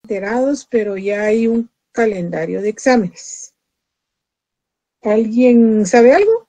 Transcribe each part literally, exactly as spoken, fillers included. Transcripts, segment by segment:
enterados, pero ya hay un calendario de exámenes. ¿Alguien sabe algo?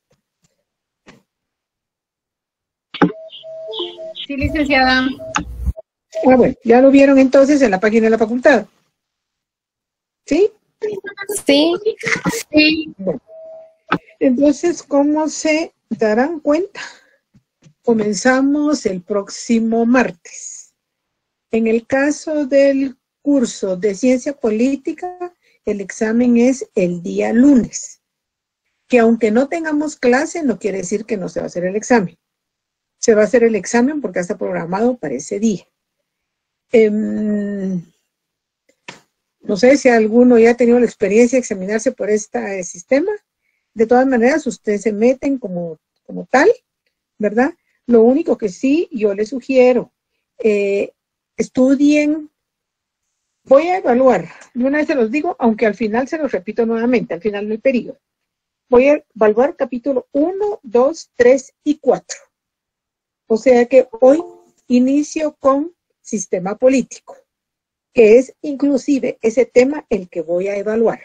Sí, licenciada. Ah, bueno, ya lo vieron entonces en la página de la facultad. ¿Sí? Sí. Sí. Bueno, entonces, ¿cómo se darán cuenta? Comenzamos el próximo martes. En el caso del curso de Ciencia Política, el examen es el día lunes. Que aunque no tengamos clase, no quiere decir que no se va a hacer el examen. Se va a hacer el examen porque está programado para ese día. Eh, no sé si alguno ya ha tenido la experiencia de examinarse por este sistema. De todas maneras, ustedes se meten como, como tal, ¿verdad? Lo único que sí, yo les sugiero, eh, estudien. Voy a evaluar, de una vez se los digo, aunque al final se los repito nuevamente, al final del periodo. Voy a evaluar capítulo uno, dos, tres y cuatro. O sea que hoy inicio con sistema político, que es inclusive ese tema el que voy a evaluar.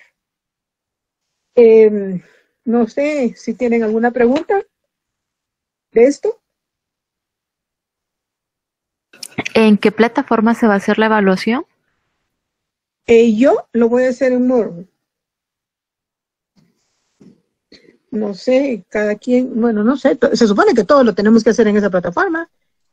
Eh, no sé si tienen alguna pregunta de esto. ¿En qué plataforma se va a hacer la evaluación? Eh, yo lo voy a hacer en Moodle. No sé, cada quien, bueno, no sé, se supone que todo lo tenemos que hacer en esa plataforma,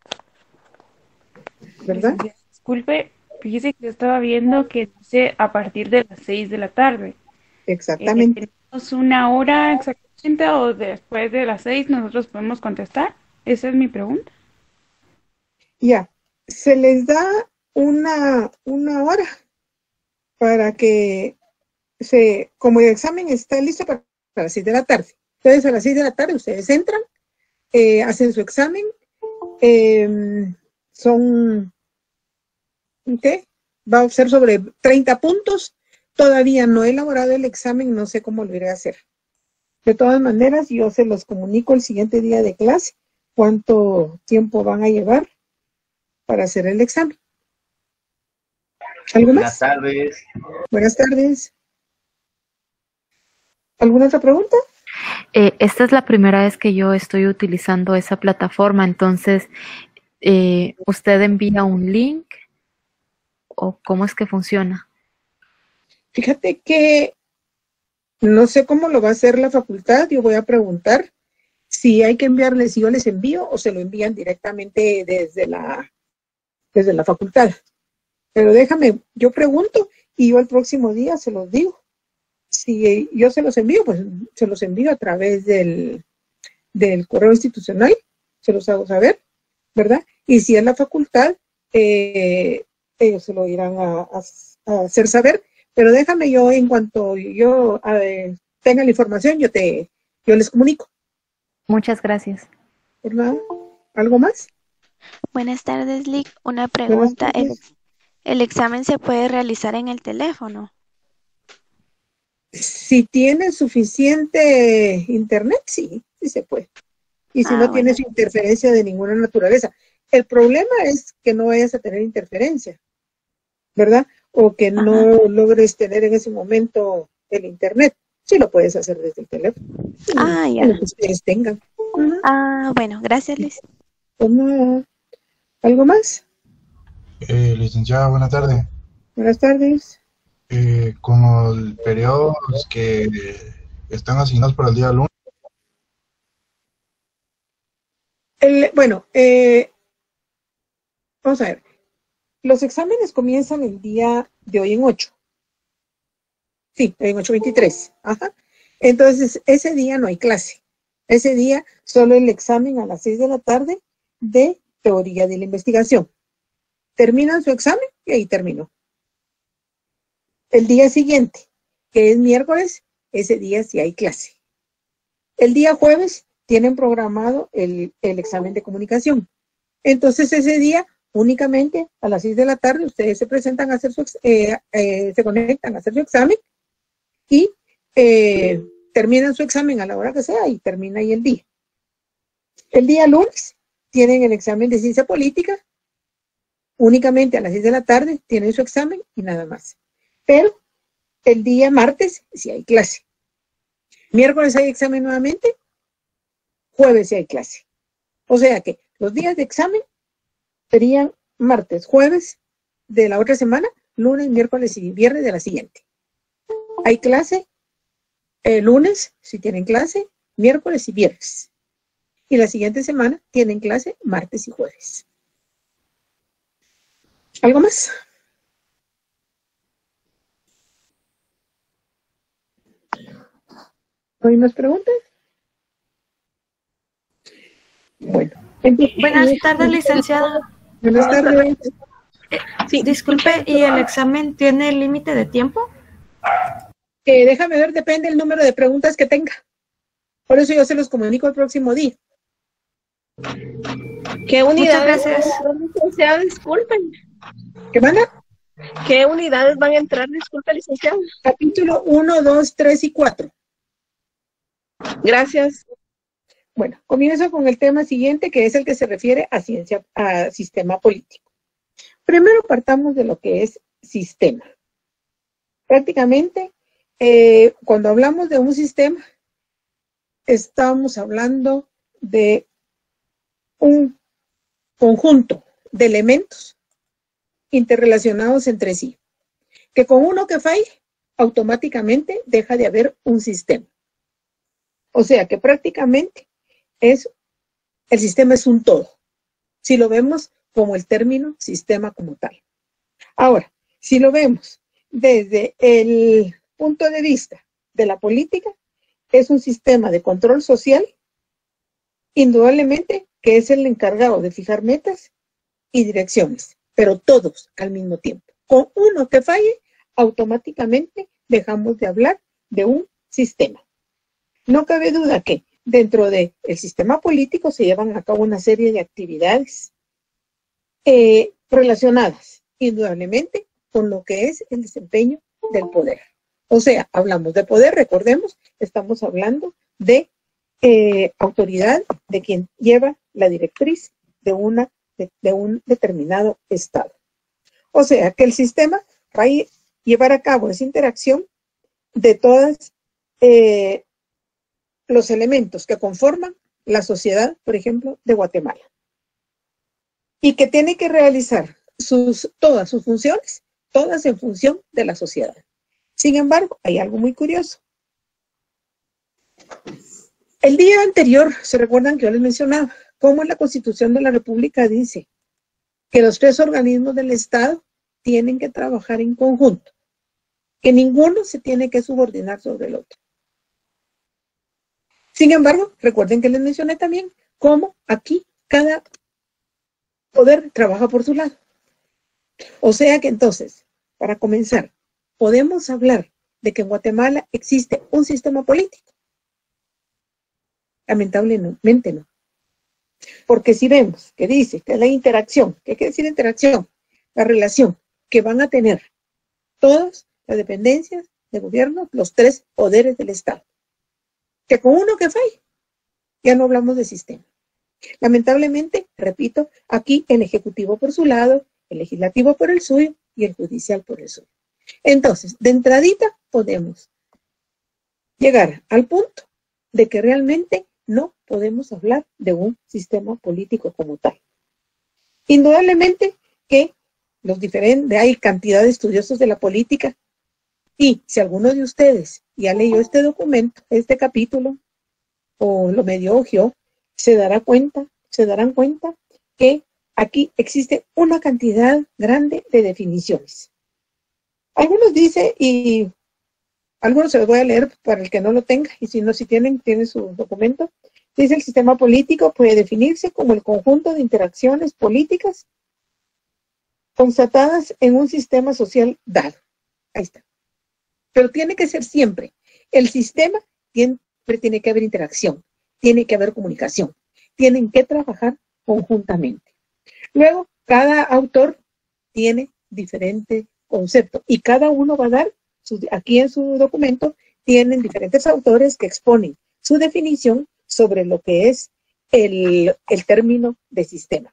¿verdad? Disculpe, fíjese que yo estaba viendo que dice a partir de las seis de la tarde. Exactamente. Eh, ¿Tenemos una hora exactamente o después de las seis nosotros podemos contestar? Esa es mi pregunta. Ya, se les da una, una hora para que se, como el examen está listo para, para las seis de la tarde. Entonces a las seis de la tarde ustedes entran, eh, hacen su examen, eh, son, ¿qué? Va a ser sobre treinta puntos. Todavía no he elaborado el examen, no sé cómo lo iré a hacer. De todas maneras, yo se los comunico el siguiente día de clase, cuánto tiempo van a llevar para hacer el examen. ¿Algo más? Buenas tardes. Buenas tardes. ¿Alguna otra pregunta? Eh, esta es la primera vez que yo estoy utilizando esa plataforma, entonces, eh, ¿usted envía un link o cómo es que funciona? Fíjate que no sé cómo lo va a hacer la facultad. Yo voy a preguntar si hay que enviarles, si yo les envío o se lo envían directamente desde la, desde la facultad. Pero déjame, yo pregunto y yo el próximo día se los digo. Si yo se los envío, pues se los envío a través del, del correo institucional, se los hago saber, ¿verdad? Y si es la facultad, eh, ellos se lo irán a, a, a hacer saber. Pero déjame yo, en cuanto yo eh, tenga la información, yo te, yo les comunico. Muchas gracias. ¿Verdad? ¿Algo más? Buenas tardes, Lic. Una pregunta. ¿El, ¿El examen se puede realizar en el teléfono? Si tiene suficiente internet, sí, sí se puede. Y si Ah, no bueno. tienes interferencia de ninguna naturaleza. El problema es que no vayas a tener interferencia, ¿verdad? O que no Ajá. logres tener en ese momento el internet. Sí lo puedes hacer desde el teléfono. Ah, ya. Lo que ustedes tengan. Uh-huh. Ah, bueno, gracias, Liz. ¿Cómo? ¿Algo más? Eh, licenciada, buenas tardes. Buenas tardes. Eh, con los periodos que están asignados para el día lunes. El, bueno, eh, vamos a ver. Los exámenes comienzan el día de hoy en ocho. Sí, en ocho veintitrés. Ajá. Entonces, ese día no hay clase. Ese día solo el examen a las seis de la tarde de teoría de la investigación. Terminan su examen y ahí terminó. El día siguiente, que es miércoles, ese día sí hay clase. El día jueves tienen programado el, el examen de comunicación. Entonces ese día únicamente a las seis de la tarde ustedes se presentan a hacer su, eh, eh, se conectan a hacer su examen y eh, terminan su examen a la hora que sea y termina ahí el día. El día lunes tienen el examen de ciencia política, únicamente a las seis de la tarde tienen su examen y nada más. Pero el día martes sí hay clase. Miércoles hay examen nuevamente, jueves sí hay clase. O sea que los días de examen serían martes, jueves de la otra semana, lunes, miércoles y viernes de la siguiente. Hay clase el lunes, si tienen clase, miércoles y viernes. Y la siguiente semana tienen clase martes y jueves. ¿Algo más? ¿No hay más preguntas? Bueno. Entonces, Buenas tardes, licenciada. Buenas tardes. Sí, disculpe, ¿y el examen tiene límite de tiempo? Eh, déjame ver, depende del número de preguntas que tenga. Por eso yo se los comunico el próximo día. ¿Qué unidades? Muchas gracias. Licenciada, disculpen. ¿Qué manda? ¿Qué unidades van a entrar? Disculpe, licenciada. Capítulo uno, dos, tres y cuatro. Gracias. Bueno, comienzo con el tema siguiente, que es el que se refiere a ciencia, a sistema político. Primero partamos de lo que es sistema. Prácticamente, eh, cuando hablamos de un sistema, estamos hablando de un conjunto de elementos interrelacionados entre sí, que con uno que falle, automáticamente deja de haber un sistema. O sea que prácticamente es, el sistema es un todo, si lo vemos como el término sistema como tal. Ahora, si lo vemos desde el punto de vista de la política, es un sistema de control social, indudablemente que es el encargado de fijar metas y direcciones, pero todos al mismo tiempo. Con uno que falle, automáticamente dejamos de hablar de un sistema. No cabe duda que dentro del sistema político se llevan a cabo una serie de actividades eh, relacionadas indudablemente con lo que es el desempeño del poder. O sea, hablamos de poder, recordemos, estamos hablando de eh, autoridad de quien lleva la directriz de, una, de, de un determinado estado. O sea, que el sistema va a llevar a cabo esa interacción de todos eh, los elementos que conforman la sociedad, por ejemplo, de Guatemala. Y que tiene que realizar sus, todas sus funciones, todas en función de la sociedad. Sin embargo, hay algo muy curioso. El día anterior, se recuerdan que yo les mencionaba, cómo la Constitución de la República dice que los tres organismos del Estado tienen que trabajar en conjunto, que ninguno se tiene que subordinar sobre el otro. Sin embargo, recuerden que les mencioné también cómo aquí cada poder trabaja por su lado. O sea que entonces, para comenzar, podemos hablar de que en Guatemala existe un sistema político. Lamentablemente no. Porque si vemos que dice que la interacción, ¿qué quiere decir interacción? La relación que van a tener todas las dependencias de gobierno, los tres poderes del Estado. Que con uno que falle, ya no hablamos de sistema. Lamentablemente, repito, aquí el Ejecutivo por su lado, el Legislativo por el suyo y el Judicial por el suyo. Entonces, de entradita podemos llegar al punto de que realmente no podemos hablar de un sistema político como tal. Indudablemente que los diferentes, hay cantidad de estudiosos de la política y si alguno de ustedes ya leyó este documento, este capítulo, o lo medio ojeó, se dará cuenta, se darán cuenta que aquí existe una cantidad grande de definiciones. Algunos dicen, y algunos se los voy a leer para el que no lo tenga, y si no, si tienen, tienen su documento. Dice: el sistema político puede definirse como el conjunto de interacciones políticas constatadas en un sistema social dado. Ahí está. Pero tiene que ser siempre. El sistema siempre tiene que haber interacción, tiene que haber comunicación, tienen que trabajar conjuntamente. Luego, cada autor tiene diferente concepto y cada uno va a dar, su, aquí en su documento, tienen diferentes autores que exponen su definición sobre lo que es el, el término de sistema.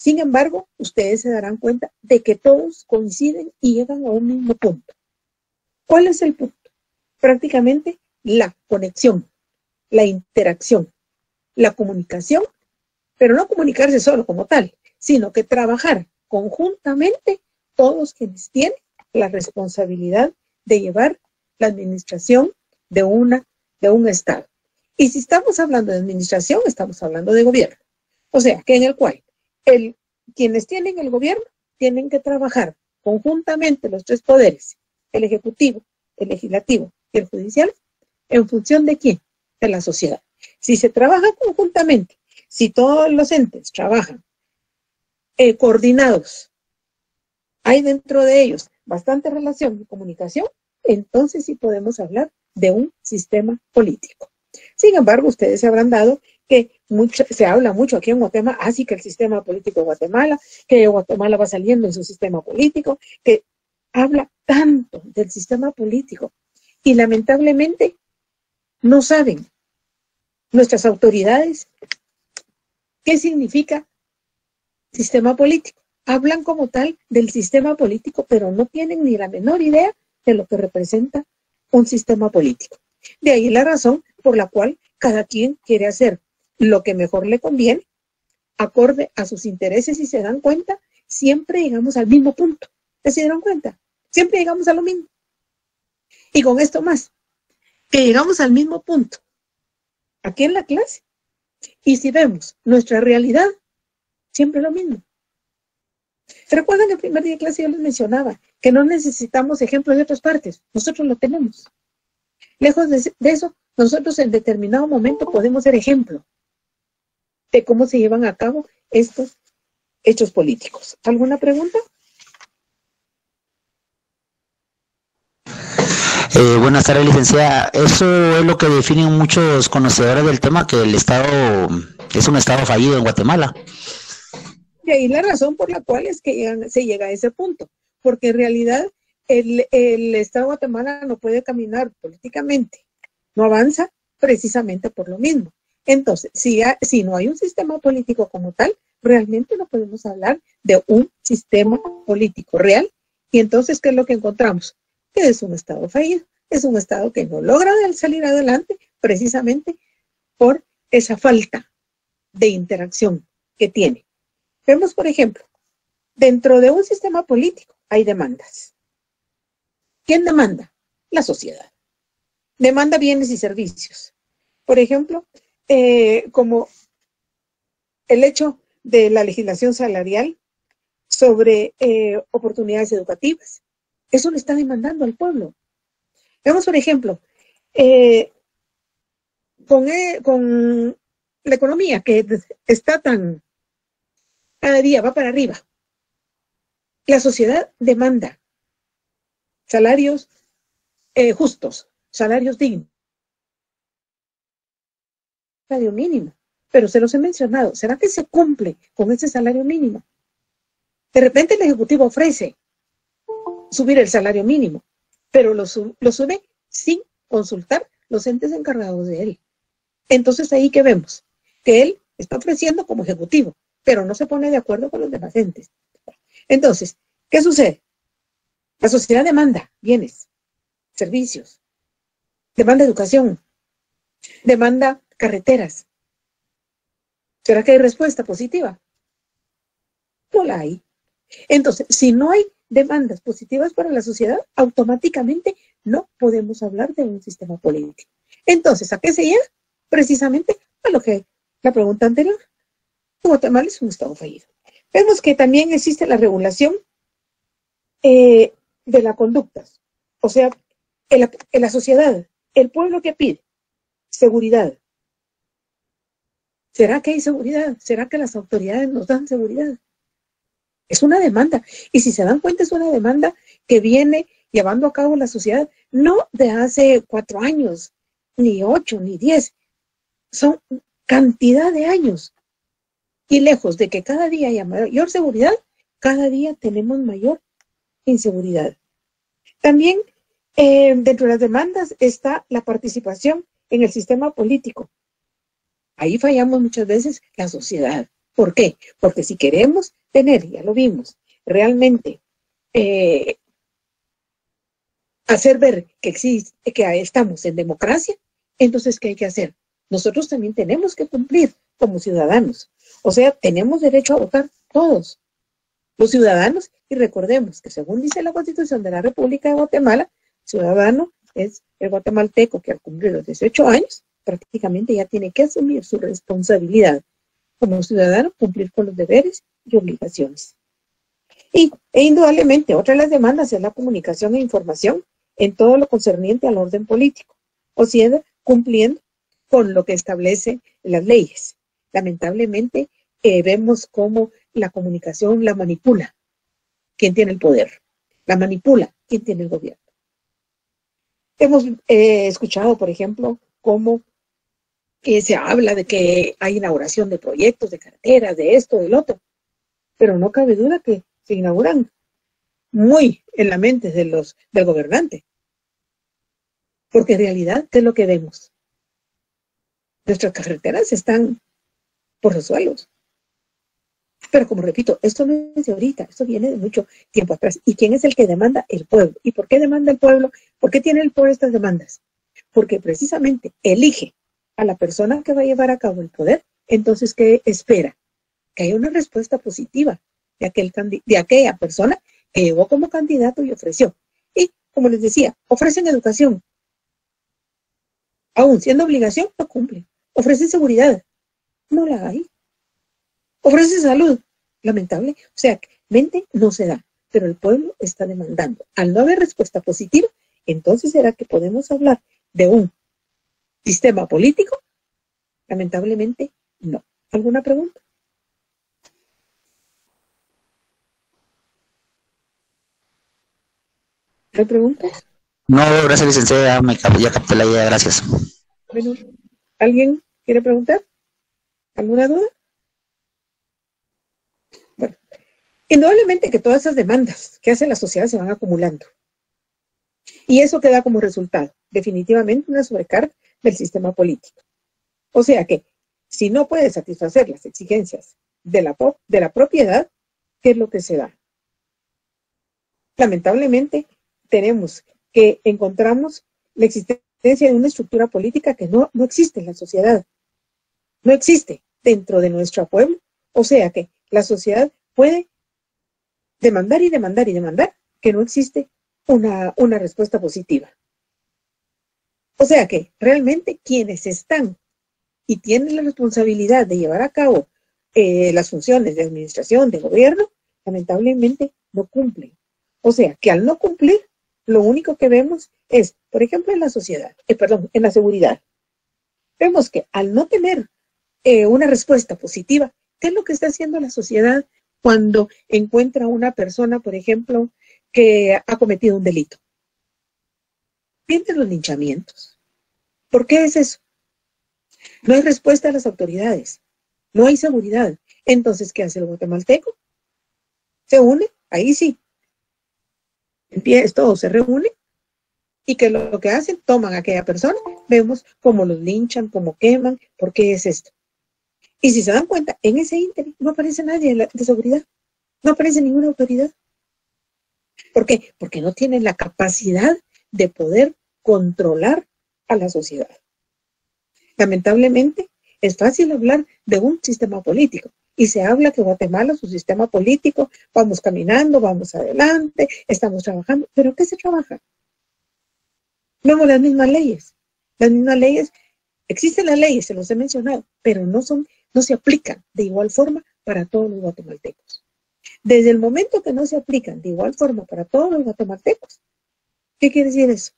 Sin embargo, ustedes se darán cuenta de que todos coinciden y llegan a un mismo punto. ¿Cuál es el punto? Prácticamente la conexión, la interacción, la comunicación, pero no comunicarse solo como tal, sino que trabajar conjuntamente todos quienes tienen la responsabilidad de llevar la administración de, una, de un Estado. Y si estamos hablando de administración, estamos hablando de gobierno. O sea, que en el cual el, quienes tienen el gobierno tienen que trabajar conjuntamente los tres poderes, el ejecutivo, el legislativo y el judicial, en función de quién, de la sociedad. Si se trabaja conjuntamente, si todos los entes trabajan eh, coordinados, hay dentro de ellos bastante relación y comunicación, entonces sí podemos hablar de un sistema político. Sin embargo, ustedes se habrán dado que mucho, se habla mucho aquí en Guatemala, así que el sistema político de Guatemala, que Guatemala va saliendo en su sistema político, que habla tanto del sistema político y lamentablemente no saben nuestras autoridades qué significa sistema político. Hablan como tal del sistema político, pero no tienen ni la menor idea de lo que representa un sistema político. De ahí la razón por la cual cada quien quiere hacer lo que mejor le conviene, acorde a sus intereses, y se dan cuenta, siempre llegamos al mismo punto. ¿Se dieron cuenta? Siempre llegamos a lo mismo. Y con esto más, que llegamos al mismo punto aquí en la clase. Y si vemos nuestra realidad, siempre lo mismo. ¿Se recuerdan que el primer día de clase yo les mencionaba que no necesitamos ejemplos de otras partes? Nosotros lo tenemos. Lejos de, de eso, nosotros en determinado momento podemos ser ejemplo de cómo se llevan a cabo estos hechos políticos. ¿Alguna pregunta? Eh, buenas tardes, licenciada. Eso es lo que definen muchos conocedores del tema, que el Estado es un Estado fallido en Guatemala. De ahí la razón por la cual es que llegan, se llega a ese punto, porque en realidad el, el Estado de Guatemala no puede caminar políticamente, no avanza precisamente por lo mismo. Entonces, si, ha, si no hay un sistema político como tal, realmente no podemos hablar de un sistema político real. Y entonces, ¿qué es lo que encontramos? Que es un Estado fallido, es un Estado que no logra salir adelante precisamente por esa falta de interacción que tiene. Vemos, por ejemplo, dentro de un sistema político hay demandas. ¿Quién demanda? La sociedad. Demanda bienes y servicios. Por ejemplo, eh, como el hecho de la legislación salarial sobre eh, oportunidades educativas. Eso le está demandando al pueblo. Vemos, por ejemplo, eh, con, eh, con la economía que está tan, cada día va para arriba. La sociedad demanda salarios eh, justos, salarios dignos. Salario mínimo, pero se los he mencionado. ¿Será que se cumple con ese salario mínimo? De repente el Ejecutivo ofrece subir el salario mínimo, pero lo, sub, lo sube sin consultar los entes encargados de él. Entonces ahí que vemos que él está ofreciendo como ejecutivo, pero no se pone de acuerdo con los demás entes. Entonces, ¿qué sucede? La sociedad demanda bienes, servicios, demanda educación, demanda carreteras. ¿Será que hay respuesta positiva? No la hay. Entonces, si no hay demandas positivas para la sociedad, automáticamente no podemos hablar de un sistema político. Entonces, ¿a qué se llega? Precisamente a lo que la pregunta anterior. Guatemala es un Estado fallido. Vemos que también existe la regulación eh, de las conductas. O sea, en la, en la sociedad, el pueblo que pide seguridad. ¿Será que hay seguridad? ¿Será que las autoridades nos dan seguridad? Es una demanda. Y si se dan cuenta, es una demanda que viene llevando a cabo la sociedad, no de hace cuatro años, ni ocho, ni diez. Son cantidad de años. Y lejos de que cada día haya mayor seguridad, cada día tenemos mayor inseguridad. También eh, dentro de las demandas está la participación en el sistema político. Ahí fallamos muchas veces la sociedad. ¿Por qué? Porque si queremos tener, ya lo vimos, realmente eh, hacer ver que existe, que estamos en democracia, entonces, ¿qué hay que hacer? Nosotros también tenemos que cumplir como ciudadanos. O sea, tenemos derecho a votar todos los ciudadanos, y recordemos que según dice la Constitución de la República de Guatemala, ciudadano es el guatemalteco que al cumplir los dieciocho años prácticamente ya tiene que asumir su responsabilidad como ciudadano, cumplir con los deberes y obligaciones. Y e indudablemente otra de las demandas es la comunicación e información en todo lo concerniente al orden político, o sea, cumpliendo con lo que establecen las leyes. Lamentablemente eh, vemos cómo la comunicación la manipula quien tiene el poder, la manipula quien tiene el gobierno. Hemos eh, escuchado, por ejemplo, cómo que se habla de que hay inauguración de proyectos, de carreteras, de esto, del otro, pero no cabe duda que se inauguran muy en la mente de los, del gobernante, porque en realidad, ¿qué es lo que vemos? Nuestras carreteras están por los suelos. Pero como repito, esto no es de ahorita, esto viene de mucho tiempo atrás. ¿Y quién es el que demanda? El pueblo. ¿Y por qué demanda el pueblo? ¿Por qué tiene el pueblo estas demandas? Porque precisamente elige a la persona que va a llevar a cabo el poder. Entonces, ¿qué espera? Que haya una respuesta positiva de, aquel, de aquella persona que llegó como candidato y ofreció. Y, como les decía, ofrecen educación. Aún siendo obligación, no cumplen. Ofrecen seguridad. No la hay. Ofrece salud, lamentable, o sea, mente no se da, pero el pueblo está demandando. Al no haber respuesta positiva, entonces será que podemos hablar de un sistema político. Lamentablemente, no. ¿Alguna pregunta? ¿Hay preguntas? No, gracias, licenciada, ya, me, ya capté la idea, gracias. Bueno, ¿alguien quiere preguntar? ¿Alguna duda? Bueno, indudablemente que todas esas demandas que hace la sociedad se van acumulando. Y eso queda como resultado, definitivamente, una sobrecarga del sistema político. O sea que, si no puede satisfacer las exigencias de la, de la propiedad, ¿qué es lo que se da? Lamentablemente, tenemos que encontramos la existencia de una estructura política que no, no existe en la sociedad. No existe dentro de nuestro pueblo. O sea que la sociedad puede demandar y demandar y demandar que no existe una, una respuesta positiva. O sea que realmente quienes están y tienen la responsabilidad de llevar a cabo eh, las funciones de administración, de gobierno, lamentablemente no cumplen. O sea que al no cumplir, lo único que vemos es, por ejemplo, en la sociedad, eh, perdón, en la seguridad. Vemos que al no tener eh, una respuesta positiva, ¿qué es lo que está haciendo la sociedad cuando encuentra a una persona, por ejemplo, que ha cometido un delito? Vienen los linchamientos. ¿Por qué es eso? No hay respuesta a las autoridades. No hay seguridad. Entonces, ¿qué hace el guatemalteco? Se une, ahí sí. Empieza, todo se reúne y que lo que hacen, toman a aquella persona, vemos cómo los linchan, cómo queman, ¿por qué es esto? Y si se dan cuenta, en ese ínterin no aparece nadie de, la, de seguridad, no aparece ninguna autoridad. ¿Por qué? Porque no tienen la capacidad de poder controlar a la sociedad. Lamentablemente, es fácil hablar de un sistema político. Y se habla que Guatemala, su sistema político, vamos caminando, vamos adelante, estamos trabajando. ¿Pero qué se trabaja? Vemos las mismas leyes. Las mismas leyes, existen las leyes, se los he mencionado, pero no, son, no se aplican de igual forma para todos los guatemaltecos. Desde el momento que no se aplican de igual forma para todos los guatemaltecos, ¿qué quiere decir eso?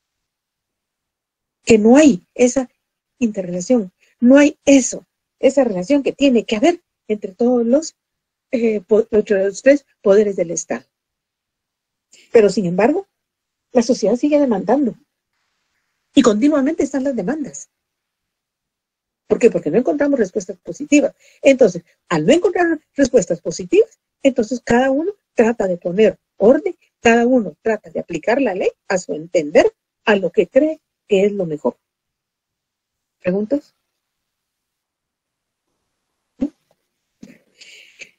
Que no hay esa interrelación, no hay eso, esa relación que tiene que haber entre todos los, eh, entre los tres poderes del Estado. Pero sin embargo, la sociedad sigue demandando. Y continuamente están las demandas. ¿Por qué? Porque no encontramos respuestas positivas. Entonces, al no encontrar respuestas positivas, entonces cada uno trata de poner orden, cada uno trata de aplicar la ley a su entender, a lo que cree que es lo mejor. ¿Preguntas?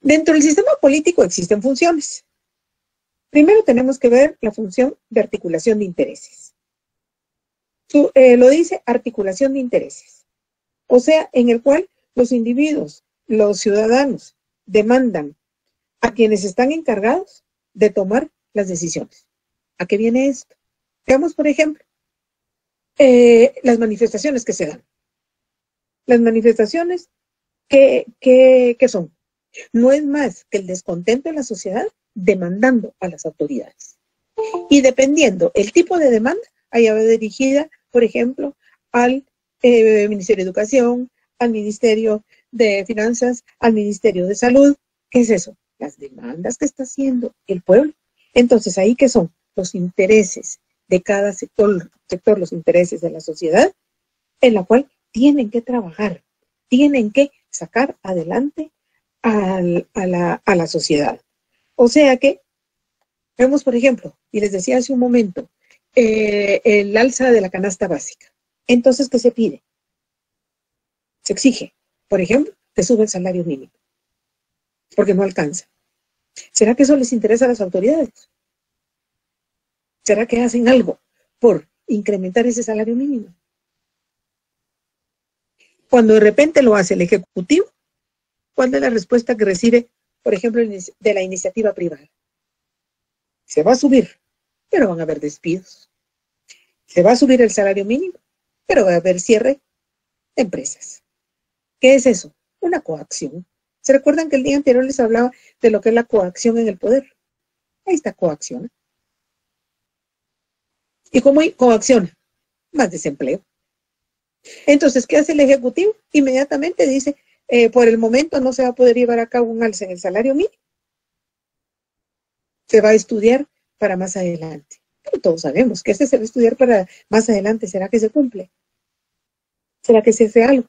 Dentro del sistema político existen funciones. Primero tenemos que ver la función de articulación de intereses. Su, eh, lo dice articulación de intereses. O sea, en el cual los individuos, los ciudadanos, demandan a quienes están encargados de tomar las decisiones. ¿A qué viene esto? Veamos, por ejemplo, eh, las manifestaciones que se dan. Las manifestaciones, ¿qué, qué, qué son? No es más que el descontento de la sociedad demandando a las autoridades. Y dependiendo el tipo de demanda, ahí va dirigida, por ejemplo, al eh, Ministerio de Educación, al Ministerio de Finanzas, al Ministerio de Salud. ¿Qué es eso? Las demandas que está haciendo el pueblo. Entonces, ¿ahí qué son? Los intereses de cada sector, sector, los intereses de la sociedad, en la cual tienen que trabajar, tienen que sacar adelante al, a, la, a la sociedad. O sea que, vemos por ejemplo, y les decía hace un momento, eh, el alza de la canasta básica. Entonces, ¿qué se pide? Se exige, por ejemplo, que suba el salario mínimo, porque no alcanza. ¿Será que eso les interesa a las autoridades? ¿Será que hacen algo por incrementar ese salario mínimo? Cuando de repente lo hace el Ejecutivo, ¿cuál es la respuesta que recibe, por ejemplo, de la iniciativa privada? Se va a subir, pero van a haber despidos. Se va a subir el salario mínimo, pero va a haber cierre de empresas. ¿Qué es eso? Una coacción. ¿Se recuerdan que el día anterior les hablaba de lo que es la coacción en el poder? Ahí está coacción. ¿Y cómo hay coacción? Más desempleo. Entonces, ¿qué hace el Ejecutivo? Inmediatamente dice, eh, por el momento no se va a poder llevar a cabo un alza en el salario mínimo. Se va a estudiar para más adelante. Pero todos sabemos que este se va a estudiar para más adelante. ¿Será que se cumple? ¿Será que se hace algo?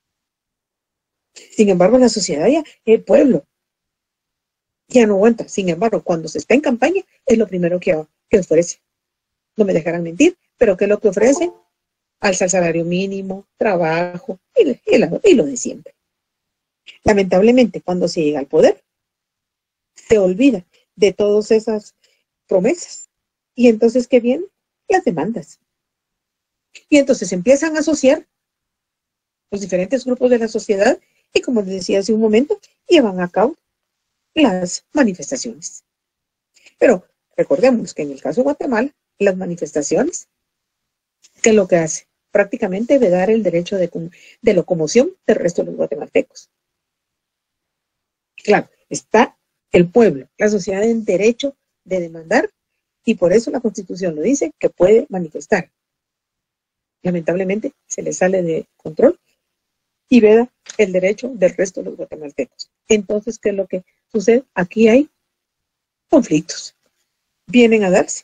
Sin embargo, la sociedad ya, el pueblo, ya no aguanta. Sin embargo, cuando se está en campaña, es lo primero que, que ofrece. No me dejarán mentir, pero ¿qué es lo que ofrece? Alza el salario mínimo, trabajo y, y, y lo de siempre. Lamentablemente, cuando se llega al poder, se olvida de todas esas promesas. Y entonces, ¿qué vienen? Las demandas. Y entonces empiezan a asociar los diferentes grupos de la sociedad y, como les decía hace un momento, llevan a cabo las manifestaciones. Pero recordemos que en el caso de Guatemala, las manifestaciones, ¿qué es lo que hace? Prácticamente vedar el derecho de, de locomoción del resto de los guatemaltecos. Claro, está el pueblo, la sociedad en derecho de demandar, y por eso la Constitución lo dice, que puede manifestar. Lamentablemente se le sale de control y veda el derecho del resto de los guatemaltecos. Entonces, ¿qué es lo que sucede? Aquí hay conflictos. Vienen a darse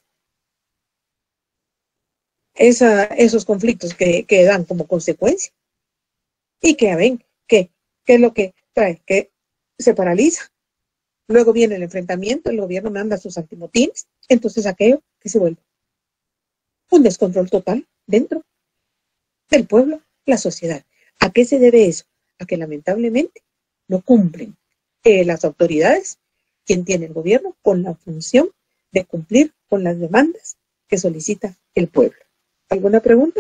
esa, esos conflictos que, que dan como consecuencia y que ven que, que es lo que trae, que se paraliza. Luego viene el enfrentamiento, el gobierno manda sus antimotines, entonces aquello que se vuelve un descontrol total dentro del pueblo, la sociedad. ¿A qué se debe eso? A que lamentablemente no cumplen eh, las autoridades, quien tiene el gobierno, con la función de cumplir con las demandas que solicita el pueblo. ¿Alguna pregunta?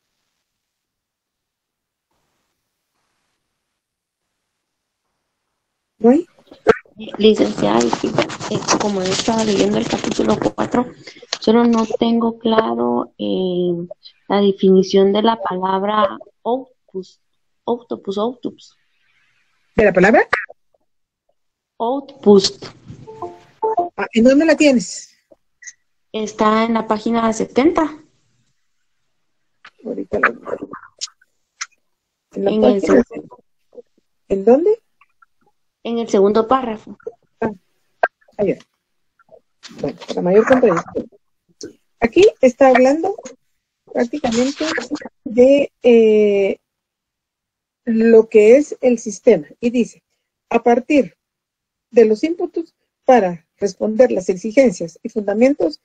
¿No hay? Licenciada, eh, como yo estaba leyendo el capítulo cuatro, solo no tengo claro eh, la definición de la palabra octopus, octopus, octopus. ¿De la palabra? Outpost. Ah, ¿en dónde la tienes? Está en la página setenta. Ahorita la... ¿En, la en, página? el ¿En dónde? En el segundo párrafo. Ah, allá. Bueno, para mayor comprensión. Aquí está hablando prácticamente de eh, lo que es el sistema. Y dice, a partir de los inputs para responder las exigencias y fundamentos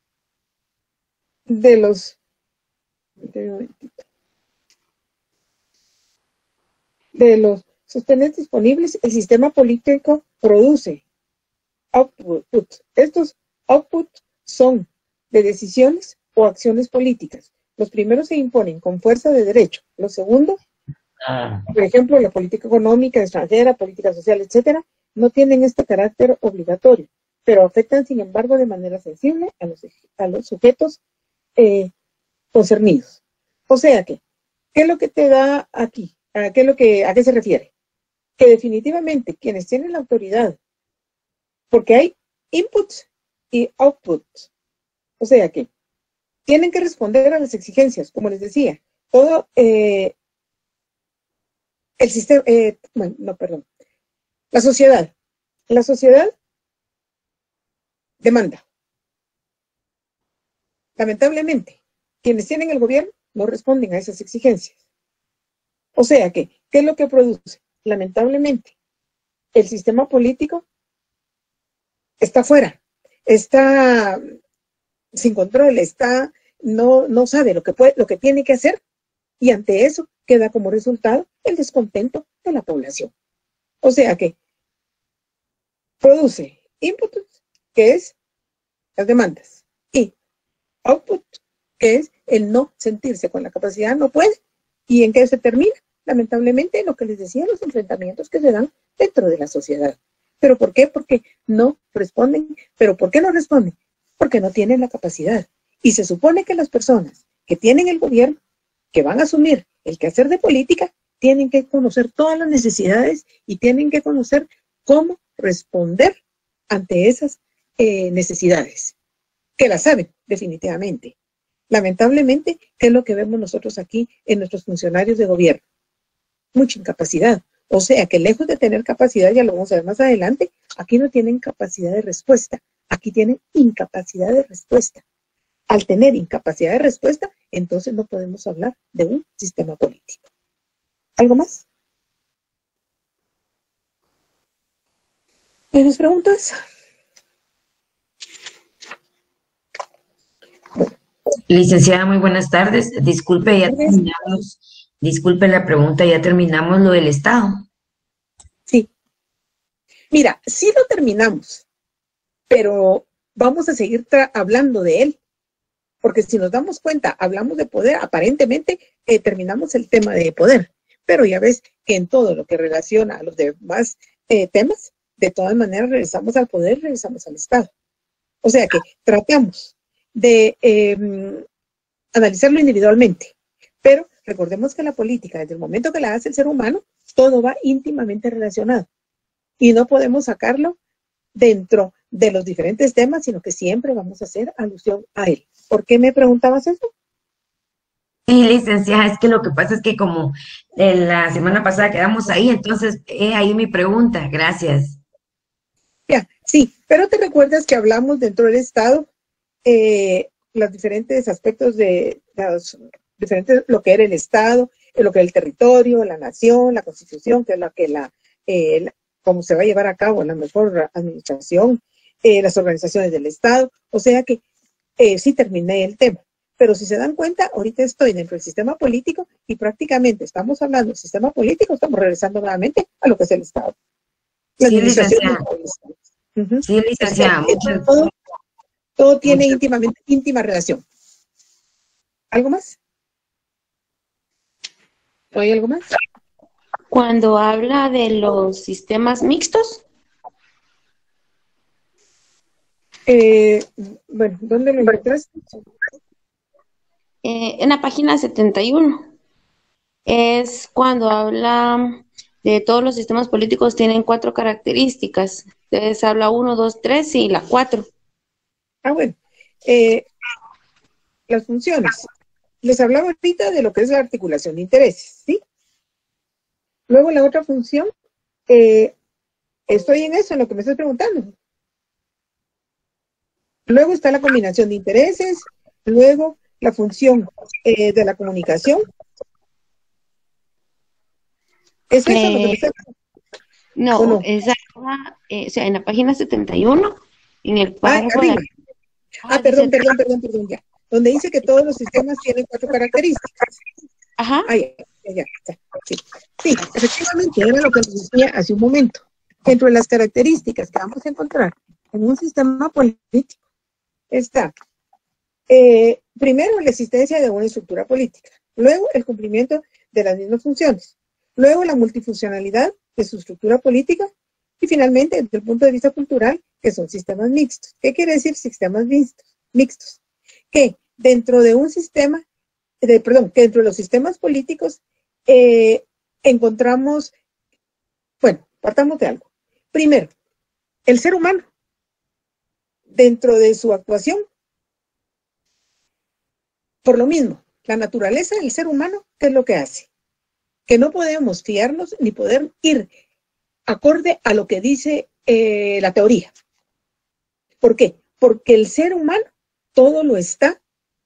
de los de los sostener disponibles, el sistema político produce output. Estos outputs son de decisiones o acciones políticas. Los primeros se imponen con fuerza de derecho. Los segundos, por ejemplo, la política económica, extranjera, política social, etcétera, no tienen este carácter obligatorio, pero afectan, sin embargo, de manera sensible a los, a los sujetos eh, concernidos. O sea que, ¿qué es lo que te da aquí? ¿A qué, es lo que, ¿A qué se refiere? Que definitivamente quienes tienen la autoridad, porque hay inputs y outputs, o sea que tienen que responder a las exigencias, como les decía, todo eh, el sistema, eh, bueno, no, perdón, la sociedad, la sociedad demanda. Lamentablemente, quienes tienen el gobierno no responden a esas exigencias. O sea que, ¿qué es lo que produce? Lamentablemente, el sistema político está fuera, está sin control, está, no, no sabe lo que puede, lo que tiene que hacer, y ante eso queda como resultado el descontento de la población. O sea que produce input, que es las demandas, y output, que es el no sentirse con la capacidad, no puede. ¿Y en qué se termina? Lamentablemente, lo que les decía, los enfrentamientos que se dan dentro de la sociedad. ¿Pero por qué? Porque no responden. ¿Pero por qué no responden? Porque no tienen la capacidad. Y se supone que las personas que tienen el gobierno, que van a asumir el quehacer de política, tienen que conocer todas las necesidades y tienen que conocer cómo responder ante esas eh, necesidades, que las saben definitivamente. Lamentablemente, ¿qué es lo que vemos nosotros aquí en nuestros funcionarios de gobierno? Mucha incapacidad. O sea que lejos de tener capacidad, ya lo vamos a ver más adelante, aquí no tienen capacidad de respuesta, aquí tienen incapacidad de respuesta. Al tener incapacidad de respuesta, entonces no podemos hablar de un sistema político. ¿Algo más? ¿Tienes preguntas? Licenciada, muy buenas tardes. Disculpe, ya terminamos. Disculpe la pregunta, ya terminamos lo del Estado. Sí. Mira, sí lo terminamos, pero vamos a seguir hablando de él. Porque si nos damos cuenta, hablamos de poder, aparentemente eh, terminamos el tema de poder. Pero ya ves que en todo lo que relaciona a los demás eh, temas, de todas maneras regresamos al poder, regresamos al Estado. O sea que tratamos de eh, analizarlo individualmente. Pero recordemos que la política, desde el momento que la hace el ser humano, todo va íntimamente relacionado. Y no podemos sacarlo dentro de los diferentes temas, sino que siempre vamos a hacer alusión a él. ¿Por qué me preguntabas eso? Sí, licenciada, es que lo que pasa es que como en la semana pasada quedamos ahí, entonces eh, ahí mi pregunta. Gracias. Ya, sí, pero te recuerdas que hablamos dentro del Estado eh, los diferentes aspectos de los diferentes, lo que era el Estado, lo que era el territorio, la nación, la Constitución, que es la que la, eh, la cómo se va a llevar a cabo la mejor administración, eh, las organizaciones del Estado. O sea que eh, sí terminé el tema. Pero si se dan cuenta, ahorita estoy dentro del sistema político y prácticamente estamos hablando del sistema político, estamos regresando nuevamente a lo que es el Estado. La Sí, administración licenciada. del Estado. Ujú. Sí, licenciada. O sea, Muchas, todo, todo tiene muchas- íntimamente, íntima relación. ¿Algo más? ¿O hay algo más? Cuando habla de los sistemas mixtos, Eh, bueno, ¿dónde lo encontraste? eh, en la página setenta y uno, es cuando habla de todos los sistemas políticos tienen cuatro características. Entonces habla uno, dos, tres y la cuatro. Ah, bueno. Eh, las funciones. Les hablaba ahorita de lo que es la articulación de intereses, ¿sí? Luego la otra función, eh, estoy en eso, en lo que me estás preguntando. Luego está la combinación de intereses, luego la función eh, de la comunicación. ¿Es eso lo que me Eh, estás no, ¿O no? esa, eh, o sea, en la página setenta y uno, en el Ah, párrafo de arriba. Ah, perdón, perdón, perdón, perdón, ya. Donde dice que todos los sistemas tienen cuatro características. Ajá. Ah, ya, ya, ya, ya, sí. Sí, efectivamente, era lo que les decía hace un momento. Dentro de las características que vamos a encontrar en un sistema político está, eh, primero, la existencia de una estructura política, luego el cumplimiento de las mismas funciones, luego la multifuncionalidad de su estructura política y finalmente, desde el punto de vista cultural, que son sistemas mixtos. ¿Qué quiere decir sistemas mixtos? Mixtos. Que dentro de un sistema, de, perdón, que dentro de los sistemas políticos eh, encontramos, bueno, partamos de algo. Primero, el ser humano, dentro de su actuación, por lo mismo, la naturaleza del ser humano, ¿qué es lo que hace? Que no podemos fiarnos ni poder ir acorde a lo que dice eh, la teoría. ¿Por qué? Porque el ser humano todo lo está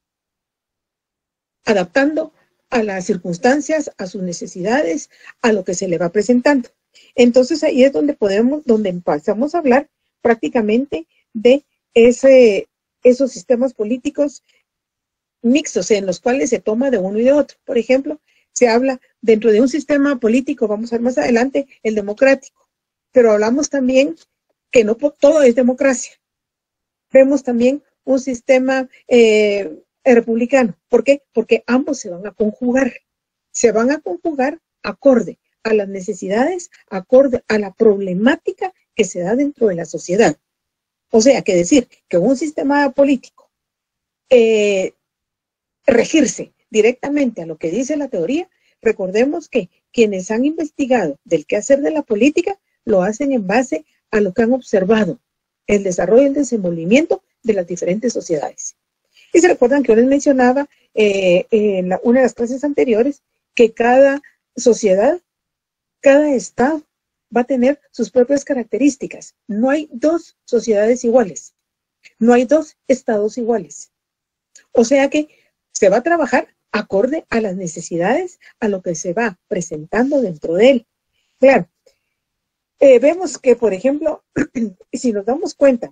adaptando a las circunstancias, a sus necesidades, a lo que se le va presentando. Entonces ahí es donde podemos, donde empezamos a hablar prácticamente de ese, esos sistemas políticos mixtos en los cuales se toma de uno y de otro. Por ejemplo, se habla dentro de un sistema político, vamos a ver más adelante, el democrático, pero hablamos también que no todo es democracia. Vemos también un sistema eh, republicano. ¿Por qué? Porque ambos se van a conjugar. Se van a conjugar acorde a las necesidades, acorde a la problemática que se da dentro de la sociedad. O sea, que decir que un sistema político eh, regirse directamente a lo que dice la teoría, recordemos que quienes han investigado del quehacer de la política lo hacen en base a lo que han observado, el desarrollo y el desenvolvimiento de las diferentes sociedades. Y se recuerdan que yo les mencionaba eh, en la, una de las clases anteriores que cada sociedad, cada estado va a tener sus propias características. No hay dos sociedades iguales, no hay dos estados iguales. O sea que se va a trabajar acorde a las necesidades, a lo que se va presentando dentro de él. Claro, eh, vemos que, por ejemplo, si nos damos cuenta,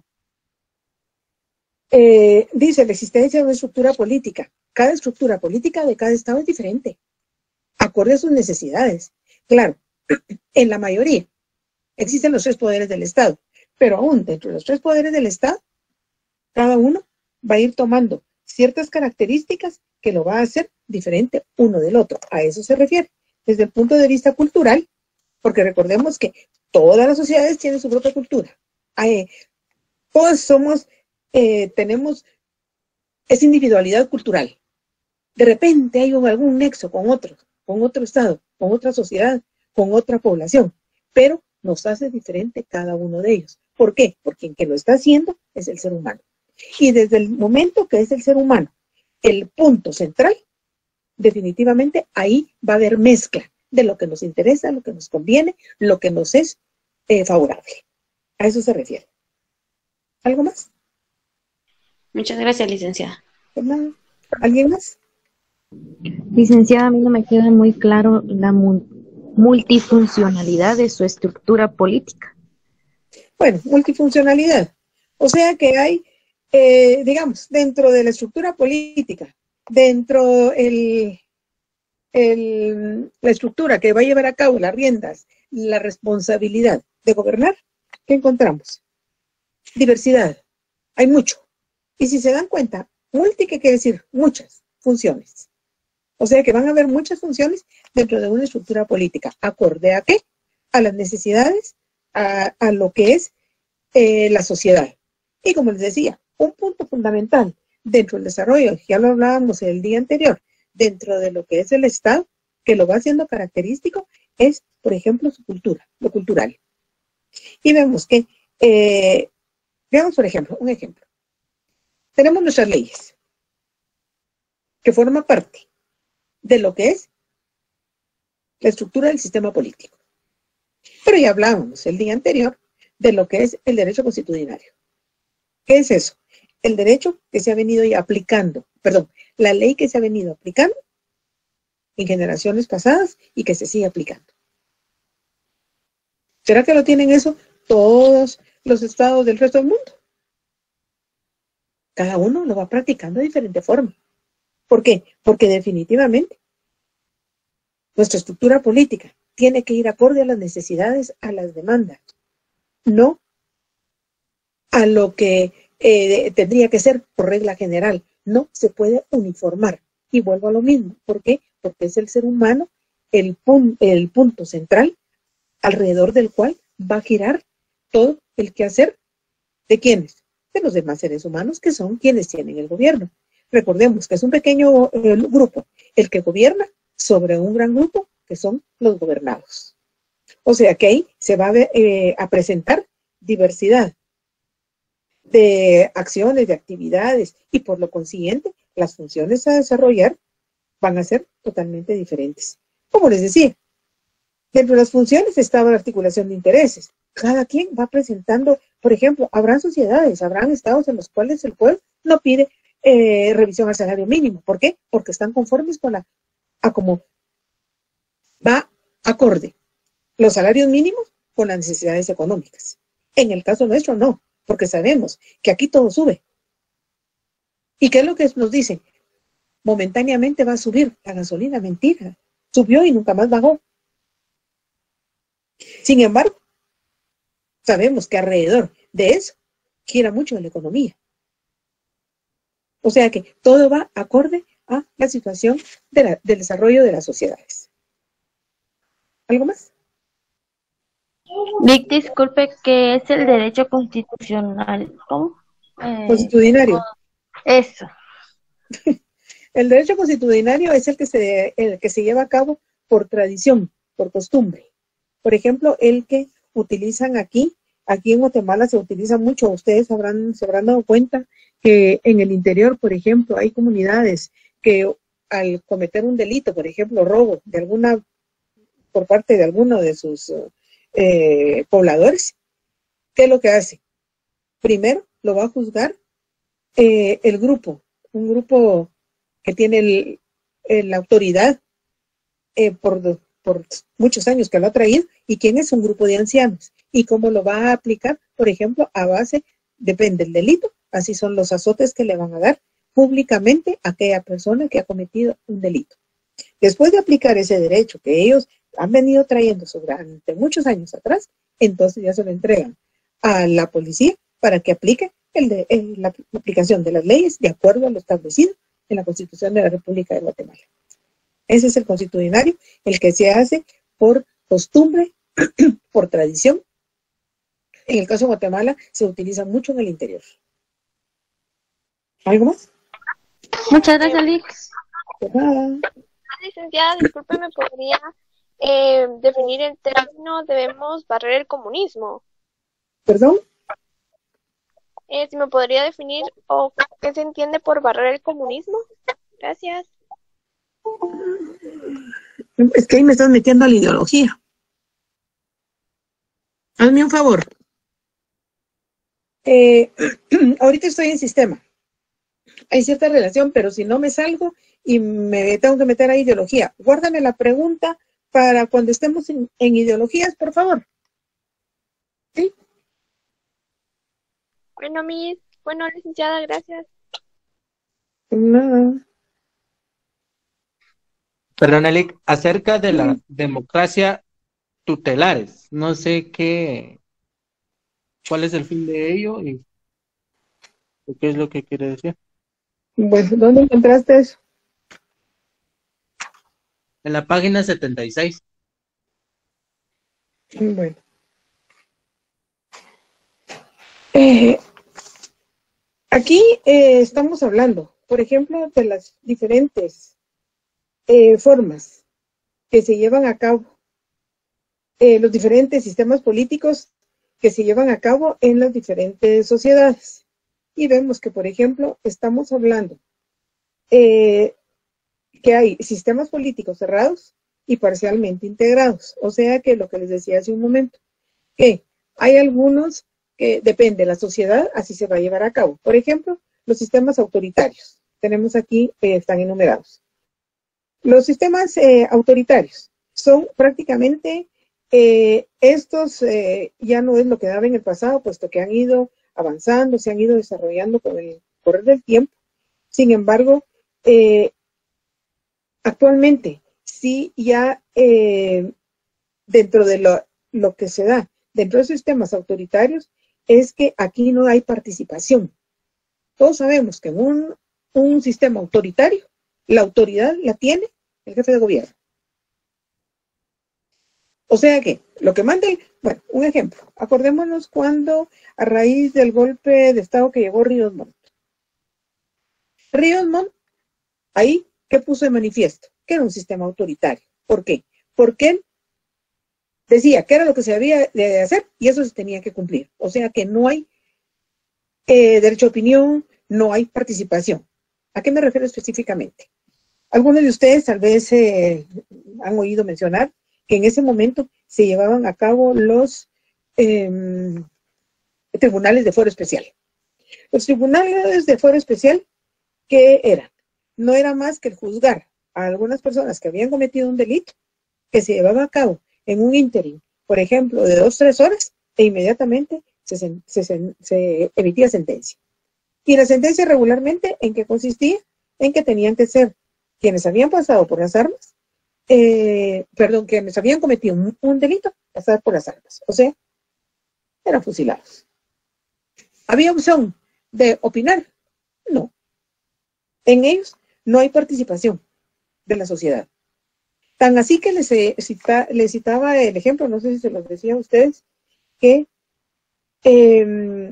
eh, dice la existencia de una estructura política. Cada estructura política de cada estado es diferente, acorde a sus necesidades. Claro, en la mayoría existen los tres poderes del Estado, pero aún dentro de los tres poderes del Estado, cada uno va a ir tomando ciertas características que lo va a hacer diferente uno del otro. A eso se refiere. Desde el punto de vista cultural, porque recordemos que todas las sociedades tienen su propia cultura. Hay, todos somos, eh, tenemos esa individualidad cultural. De repente hay algún nexo con otro, con otro estado, con otra sociedad, con otra población, pero nos hace diferente cada uno de ellos. ¿Por qué? Porque quien que lo está haciendo es el ser humano. Y desde el momento que es el ser humano el punto central, definitivamente ahí va a haber mezcla de lo que nos interesa, lo que nos conviene, lo que nos es eh, favorable. A eso se refiere. ¿Algo más? Muchas gracias, licenciada. ¿Alguien más? Licenciada, a mí no me queda muy claro la multifuncionalidad de su estructura política. Bueno, multifuncionalidad. O sea que hay Eh, digamos, dentro de la estructura política, dentro el, el, la estructura que va a llevar a cabo las riendas, la responsabilidad de gobernar, ¿qué encontramos? Diversidad. Hay mucho. Y si se dan cuenta, multi, ¿qué quiere decir? Muchas funciones. O sea que van a haber muchas funciones dentro de una estructura política. ¿Acorde a qué? A las necesidades, a, a lo que es eh, la sociedad. Y como les decía, un punto fundamental dentro del desarrollo, ya lo hablábamos el día anterior, dentro de lo que es el Estado, que lo va haciendo característico, es, por ejemplo, su cultura, lo cultural. Y vemos que, eh, veamos, por ejemplo, un ejemplo. Tenemos nuestras leyes, que forman parte de lo que es la estructura del sistema político. Pero ya hablábamos el día anterior de lo que es el derecho constitucionario. ¿Qué es eso? El derecho que se ha venido ya aplicando, perdón, la ley que se ha venido aplicando en generaciones pasadas y que se sigue aplicando. ¿Será que lo tienen eso todos los estados del resto del mundo? Cada uno lo va practicando de diferente forma. ¿Por qué? Porque definitivamente Nuestra estructura política tiene que ir acorde a las necesidades, a las demandas, no a lo que eh, tendría que ser por regla general. No se puede uniformar. Y vuelvo a lo mismo. ¿Por qué? Porque es el ser humano el, pun el punto central alrededor del cual va a girar todo el quehacer de quienes, de los demás seres humanos que son quienes tienen el gobierno. Recordemos que es un pequeño eh, grupo el que gobierna sobre un gran grupo que son los gobernados. O sea que ahí se va a, ver, eh, a presentar diversidad de acciones, de actividades, y por lo consiguiente las funciones a desarrollar van a ser totalmente diferentes. Como les decía, dentro de las funciones estaba la articulación de intereses. Cada quien va presentando, por ejemplo, habrán sociedades, habrán estados en los cuales el pueblo no pide eh, revisión al salario mínimo. ¿Por qué? Porque están conformes con la, a como va acorde los salarios mínimos con las necesidades económicas. En el caso nuestro no, porque sabemos que aquí todo sube. ¿Y qué es lo que nos dicen? Momentáneamente va a subir la gasolina. Mentira. Subió y nunca más bajó. Sin embargo, sabemos que alrededor de eso gira mucho de la economía. O sea que todo va acorde a la situación de la, del desarrollo de las sociedades. ¿Algo más? Vic, disculpe, ¿qué es el derecho constitucional? ¿Cómo? Eh, Constitucionario. Eso. El derecho constitucionario es el que, se, el que se lleva a cabo por tradición, por costumbre. Por ejemplo, el que utilizan aquí, aquí en Guatemala se utiliza mucho, ustedes habrán, se habrán dado cuenta que en el interior, por ejemplo, hay comunidades que al cometer un delito, por ejemplo, robo de alguna, por parte de alguno de sus eh, pobladores, ¿qué es lo que hace? Primero lo va a juzgar eh, el grupo, un grupo que tiene el, el, la autoridad eh, por, por muchos años que lo ha traído, y quién es un grupo de ancianos, y cómo lo va a aplicar, por ejemplo, a base, depende del delito, así son los azotes que le van a dar públicamente a aquella persona que ha cometido un delito. Después de aplicar ese derecho que ellos han venido trayendo durante muchos años atrás, entonces ya se lo entregan a la policía para que aplique el de, el, la, la aplicación de las leyes de acuerdo a lo establecido en la Constitución de la República de Guatemala. Ese es el constitucionario, el que se hace por costumbre, por tradición. En el caso de Guatemala se utiliza mucho en el interior. ¿Algo más? Muchas gracias, Lix. Pues nada. Licenciada, disculpe, ¿me podría eh, definir el término debemos barrer el comunismo? ¿Perdón? Eh, si me podría definir o qué se entiende por barrer el comunismo. Gracias. Es que ahí me estás metiendo a la ideología. Hazme un favor. Eh, ahorita estoy en sistema. Hay cierta relación, pero si no me salgo y me tengo que meter a ideología, guárdame la pregunta para cuando estemos en, en ideologías, por favor. ¿Sí? Bueno, mis, bueno, licenciada, gracias. No. Perdón, Eli, acerca de la democracia tutelares, no sé qué, cuál es el fin de ello y qué es lo que quiere decir. Bueno, ¿dónde encontraste eso? En la página setenta y seis. Bueno. Eh, aquí eh, estamos hablando, por ejemplo, de las diferentes eh, formas que se llevan a cabo, eh, los diferentes sistemas políticos que se llevan a cabo en las diferentes sociedades. Y vemos que, por ejemplo, estamos hablando eh, que hay sistemas políticos cerrados y parcialmente integrados. O sea que lo que les decía hace un momento, que hay algunos que depende de la sociedad, así se va a llevar a cabo. Por ejemplo, los sistemas autoritarios. Tenemos aquí, eh, están enumerados. Los sistemas eh, autoritarios son prácticamente eh, estos, eh, ya no es lo que daba en el pasado, puesto que han ido avanzando, se han ido desarrollando con el correr del tiempo. Sin embargo, eh, actualmente sí ya eh, dentro de lo, lo que se da dentro de esos sistemas autoritarios es que aquí no hay participación. Todos sabemos que en un, un sistema autoritario la autoridad la tiene el jefe de gobierno. O sea que lo que manda, el, bueno, un ejemplo, acordémonos cuando a raíz del golpe de Estado que llegó Ríos Montt. Ríos Montt, ahí, ¿qué puso de manifiesto? Que era un sistema autoritario. ¿Por qué? Porque él decía que era lo que se había de hacer y eso se tenía que cumplir. O sea que no hay eh, derecho a opinión, no hay participación. ¿A qué me refiero específicamente? Algunos de ustedes tal vez eh, han oído mencionar que en ese momento se llevaban a cabo los eh, tribunales de fuero especial. Los tribunales de fuero especial, ¿qué eran? No era más que el juzgar a algunas personas que habían cometido un delito que se llevaba a cabo en un ínterin, por ejemplo, de dos, tres horas, e inmediatamente se, se, se, se emitía sentencia. Y la sentencia regularmente, ¿en qué consistía? En que tenían que ser quienes habían pasado por las armas, eh, perdón, quienes habían cometido un, un delito, pasar por las armas. O sea, eran fusilados. ¿Había opción de opinar? No. En ellos no hay participación de la sociedad. Tan así que les, cita, les citaba el ejemplo, no sé si se los decía a ustedes, que eh,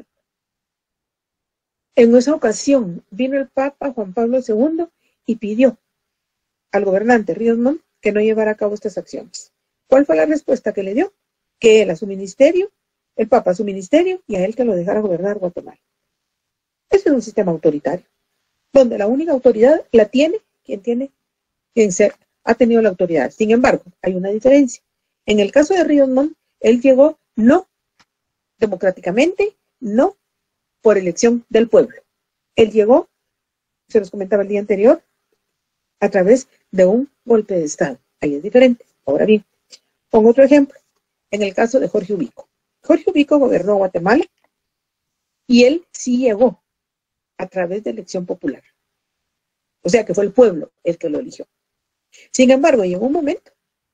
en esa ocasión vino el Papa Juan Pablo segundo y pidió al gobernante Ríos Montt que no llevara a cabo estas acciones. ¿Cuál fue la respuesta que le dio? Que él a su ministerio, el Papa a su ministerio y a él que lo dejara gobernar Guatemala. Ese es un sistema autoritario, donde la única autoridad la tiene quien tiene, quien se ha tenido la autoridad. Sin embargo, hay una diferencia. En el caso de Ríos Montt, él llegó no democráticamente, no por elección del pueblo. Él llegó, se los comentaba el día anterior, a través de un golpe de Estado. Ahí es diferente. Ahora bien, pongo otro ejemplo. En el caso de Jorge Ubico. Jorge Ubico gobernó Guatemala y él sí llegó a través de elección popular. O sea que fue el pueblo el que lo eligió. Sin embargo, llegó un momento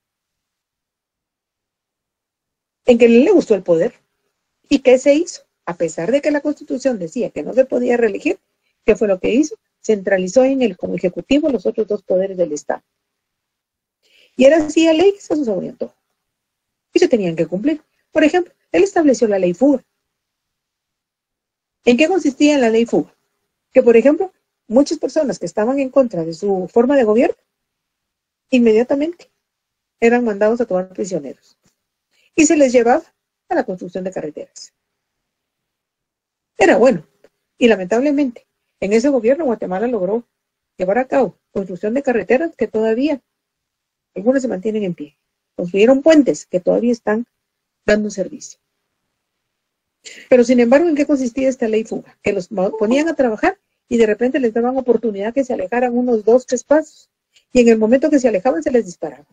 en que le gustó el poder. ¿Y qué se hizo? A pesar de que la Constitución decía que no se podía reelegir, ¿qué fue lo que hizo? Centralizó en él como ejecutivo los otros dos poderes del Estado. Y era así la ley, eso se orientó. Y se tenían que cumplir. Por ejemplo, él estableció la ley fuga. ¿En qué consistía la ley fuga? Que, por ejemplo, muchas personas que estaban en contra de su forma de gobierno, inmediatamente eran mandados a tomar prisioneros. Y se les llevaba a la construcción de carreteras. Era bueno. Y lamentablemente, en ese gobierno Guatemala logró llevar a cabo construcción de carreteras que todavía, algunas se mantienen en pie. Construyeron puentes que todavía están dando servicio. Pero sin embargo, ¿en qué consistía esta ley fuga? Que los ponían a trabajar y de repente les daban oportunidad que se alejaran unos dos, tres pasos. Y en el momento que se alejaban se les disparaba.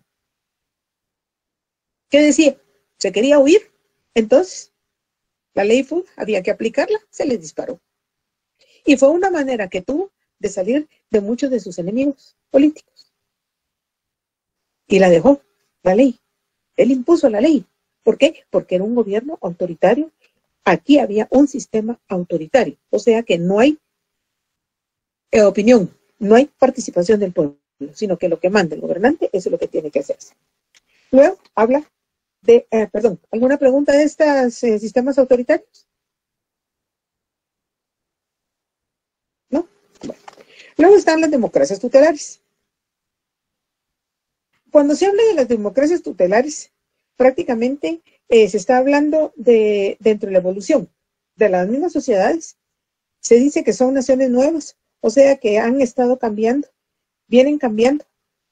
¿Qué decía? Se quería huir. Entonces, la ley fuga había que aplicarla, se les disparó. Y fue una manera que tuvo de salir de muchos de sus enemigos políticos. Y la dejó, la ley. Él impuso la ley. ¿Por qué? Porque era un gobierno autoritario. Aquí había un sistema autoritario. O sea que no hay eh, opinión, no hay participación del pueblo, sino que lo que manda el gobernante, eso es lo que tiene que hacerse. Luego habla de, eh, perdón, ¿alguna pregunta de estos eh, sistemas autoritarios? ¿No? Bueno. Luego están las democracias tutelares. Cuando se habla de las democracias tutelares, prácticamente eh, se está hablando de, dentro de la evolución de las mismas sociedades. Se dice que son naciones nuevas, o sea que han estado cambiando, vienen cambiando.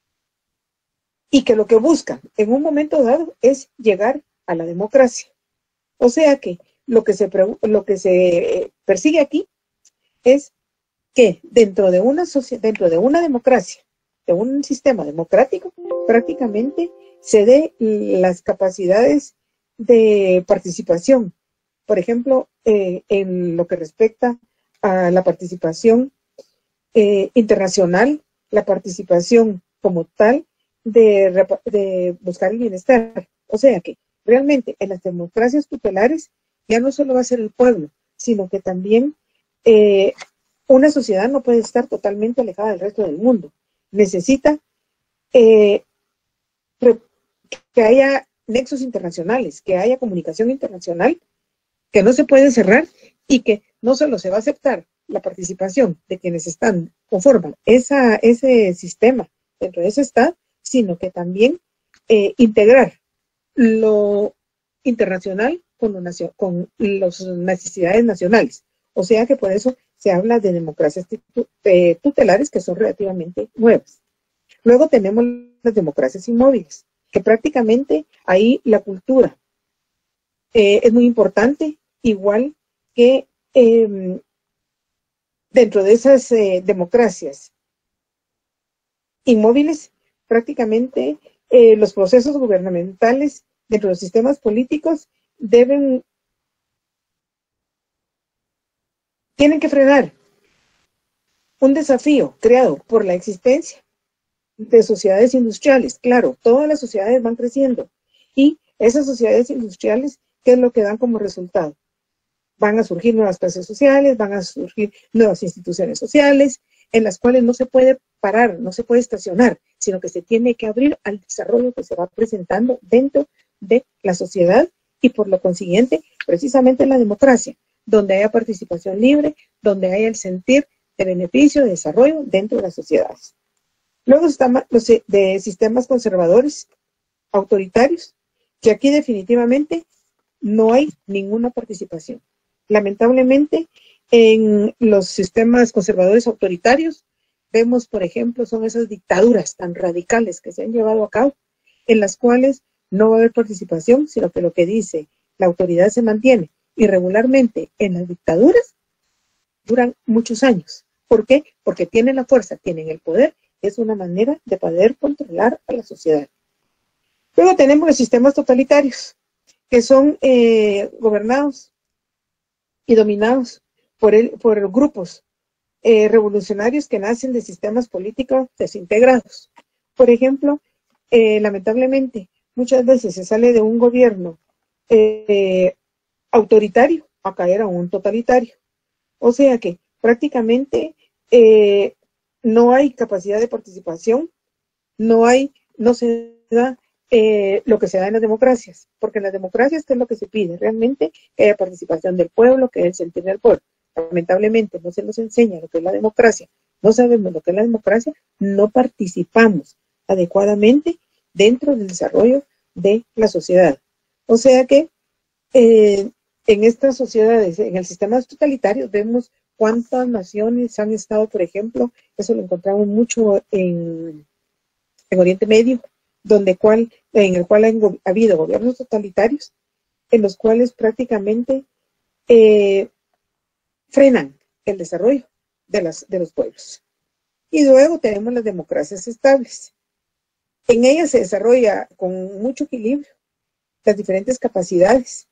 Y que lo que buscan en un momento dado es llegar a la democracia. O sea que lo que se, lo que se persigue aquí es que dentro de una sociedad, dentro de una democracia, de un sistema democrático, prácticamente se dé las capacidades de participación. Por ejemplo, eh, en lo que respecta a la participación eh, internacional, la participación como tal, de, de buscar el bienestar. O sea que realmente en las democracias tutelares ya no solo va a ser el pueblo, sino que también eh, una sociedad no puede estar totalmente alejada del resto del mundo. Necesita eh, que haya nexos internacionales, que haya comunicación internacional, que no se puede cerrar y que no solo se va a aceptar la participación de quienes están, conforman esa, ese sistema dentro de ese Estado, sino que también eh, integrar lo internacional con, lo nacio, con las necesidades nacionales. O sea que por eso se habla de democracias tutelares que son relativamente nuevas. Luego tenemos las democracias inmóviles, que prácticamente ahí la cultura eh, es muy importante, igual que eh, dentro de esas eh, democracias inmóviles, prácticamente eh, los procesos gubernamentales dentro de los sistemas políticos deben, tienen que frenar un desafío creado por la existencia de sociedades industriales. Claro, todas las sociedades van creciendo y esas sociedades industriales, ¿qué es lo que dan como resultado? Van a surgir nuevas clases sociales, van a surgir nuevas instituciones sociales, en las cuales no se puede parar, no se puede estacionar, sino que se tiene que abrir al desarrollo que se va presentando dentro de la sociedad y por lo consiguiente, precisamente la democracia, donde haya participación libre, donde haya el sentir de beneficio, de desarrollo dentro de las sociedades. Luego están los de sistemas conservadores, autoritarios, que aquí definitivamente no hay ninguna participación. Lamentablemente, en los sistemas conservadores autoritarios, vemos, por ejemplo, son esas dictaduras tan radicales que se han llevado a cabo, en las cuales no va a haber participación, sino que lo que dice la autoridad se mantiene. Y regularmente en las dictaduras duran muchos años. ¿Por qué? Porque tienen la fuerza, tienen el poder, es una manera de poder controlar a la sociedad. Luego tenemos los sistemas totalitarios, que son eh, gobernados y dominados por, el, por grupos eh, revolucionarios que nacen de sistemas políticos desintegrados. Por ejemplo, eh, lamentablemente, muchas veces se sale de un gobierno eh, autoritario a caer a un totalitario. O sea que prácticamente eh, no hay capacidad de participación, no hay, no se da eh, lo que se da en las democracias, porque en las democracias, ¿qué es lo que se pide? Realmente que haya participación del pueblo, que es el sentir del pueblo. Lamentablemente no se nos enseña lo que es la democracia, no sabemos lo que es la democracia, no participamos adecuadamente dentro del desarrollo de la sociedad. O sea que eh, en estas sociedades, en el sistema totalitario, vemos cuántas naciones han estado, por ejemplo, eso lo encontramos mucho en, en Oriente Medio, donde cual, en el cual han ha habido gobiernos totalitarios, en los cuales prácticamente eh, frenan el desarrollo de, las, de los pueblos. Y luego tenemos las democracias estables. En ellas se desarrolla con mucho equilibrio las diferentes capacidades.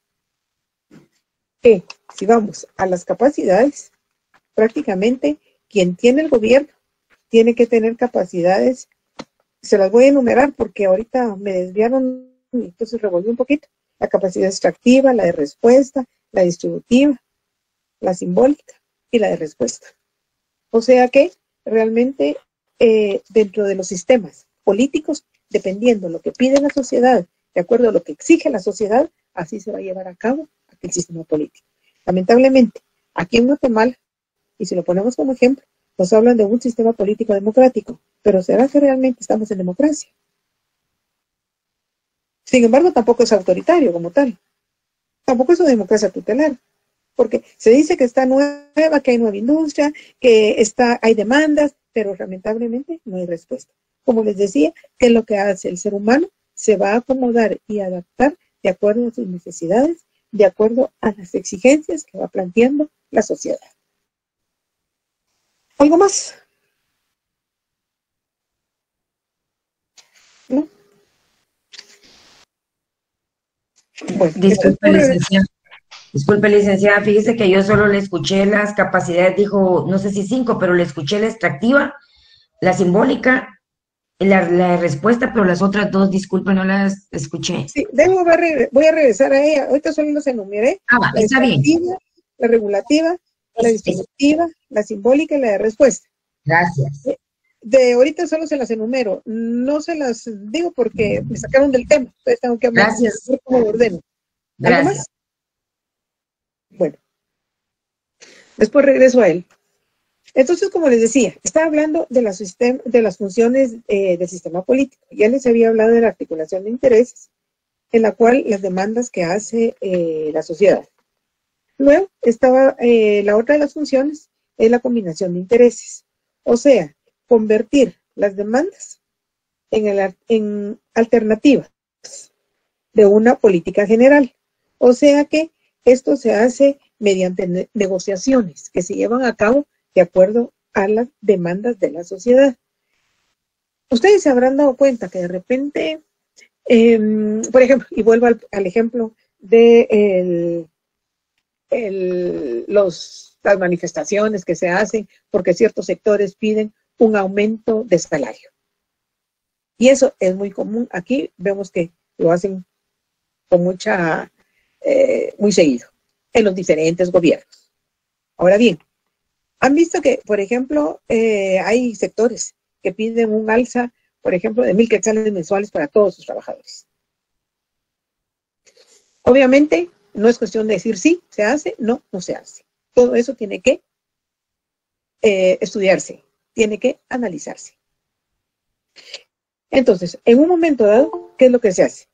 Que, si vamos a las capacidades, prácticamente quien tiene el gobierno tiene que tener capacidades. Se las voy a enumerar porque ahorita me desviaron y entonces revolví un poquito. La capacidad extractiva, la de respuesta, la distributiva, la simbólica y la de respuesta. O sea que realmente eh, dentro de los sistemas políticos, dependiendo de lo que pide la sociedad, de acuerdo a lo que exige la sociedad, así se va a llevar a cabo aquel sistema político. Lamentablemente, aquí en Guatemala, y si lo ponemos como ejemplo, nos hablan de un sistema político democrático, pero ¿será que realmente estamos en democracia? Sin embargo, tampoco es autoritario como tal. Tampoco es una democracia tutelar, porque se dice que está nueva, que hay nueva industria, que está, hay demandas, pero lamentablemente no hay respuesta. Como les decía, ¿qué es lo que hace el ser humano? Se va a acomodar y adaptar de acuerdo a sus necesidades, de acuerdo a las exigencias que va planteando la sociedad. ¿Algo más? ¿No? Bueno, disculpe, licenciada. Disculpe, licenciada, fíjese que yo solo le escuché las capacidades, dijo, no sé si cinco, pero le escuché la extractiva, la simbólica la, la respuesta, pero las otras dos, disculpa, no las escuché. Sí, debo ver, voy a regresar a ella. Ahorita solo los enumeré. Ah, va, La está bien. descriptiva, la regulativa, la distributiva, la simbólica y la de respuesta. Gracias. De ahorita solo se las enumero. No se las digo porque me sacaron del tema. Entonces tengo que hablar. Gracias. ¿Cómo lo ordeno? ¿Algo Gracias. más? Bueno. Después regreso a él. Entonces, como les decía, estaba hablando de, la sistem de las funciones eh, del sistema político. Ya les había hablado de la articulación de intereses, en la cual las demandas que hace eh, la sociedad. Luego estaba eh, la otra de las funciones, es la combinación de intereses. O sea, convertir las demandas en, el, en alternativas de una política general. O sea que esto se hace mediante ne negociaciones que se llevan a cabo de acuerdo a las demandas de la sociedad. Ustedes se habrán dado cuenta que de repente, eh, por ejemplo, y vuelvo al, al ejemplo de el, el, los, las manifestaciones que se hacen porque ciertos sectores piden un aumento de salario. Y eso es muy común. Aquí vemos que lo hacen con mucha, eh, muy seguido, en los diferentes gobiernos. Ahora bien, han visto que, por ejemplo, eh, hay sectores que piden un alza, por ejemplo, de mil quetzales mensuales para todos sus trabajadores. Obviamente, no es cuestión de decir sí, se hace, no, no se hace. Todo eso tiene que eh, estudiarse, tiene que analizarse. Entonces, en un momento dado, ¿qué es lo que se hace?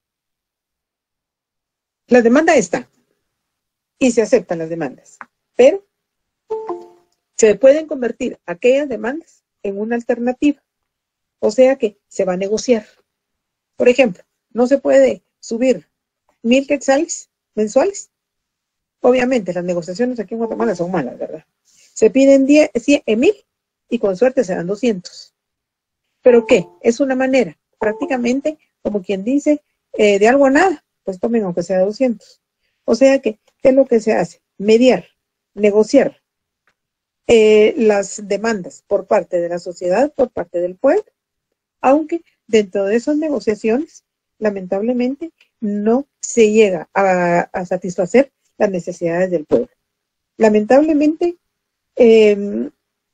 La demanda está y se aceptan las demandas, pero se pueden convertir aquellas demandas en una alternativa. O sea que se va a negociar. Por ejemplo, no se puede subir mil quetzales mensuales. Obviamente, las negociaciones aquí en Guatemala son malas, ¿verdad? Se piden diez, cien, mil y con suerte se dan doscientos. ¿Pero qué? Es una manera, prácticamente, como quien dice, eh, de algo a nada, pues tomen aunque sea doscientos. O sea que, ¿qué es lo que se hace? Mediar, negociar. Eh, las demandas por parte de la sociedad, por parte del pueblo, aunque dentro de esas negociaciones, lamentablemente, no se llega a, a satisfacer las necesidades del pueblo. Lamentablemente, eh,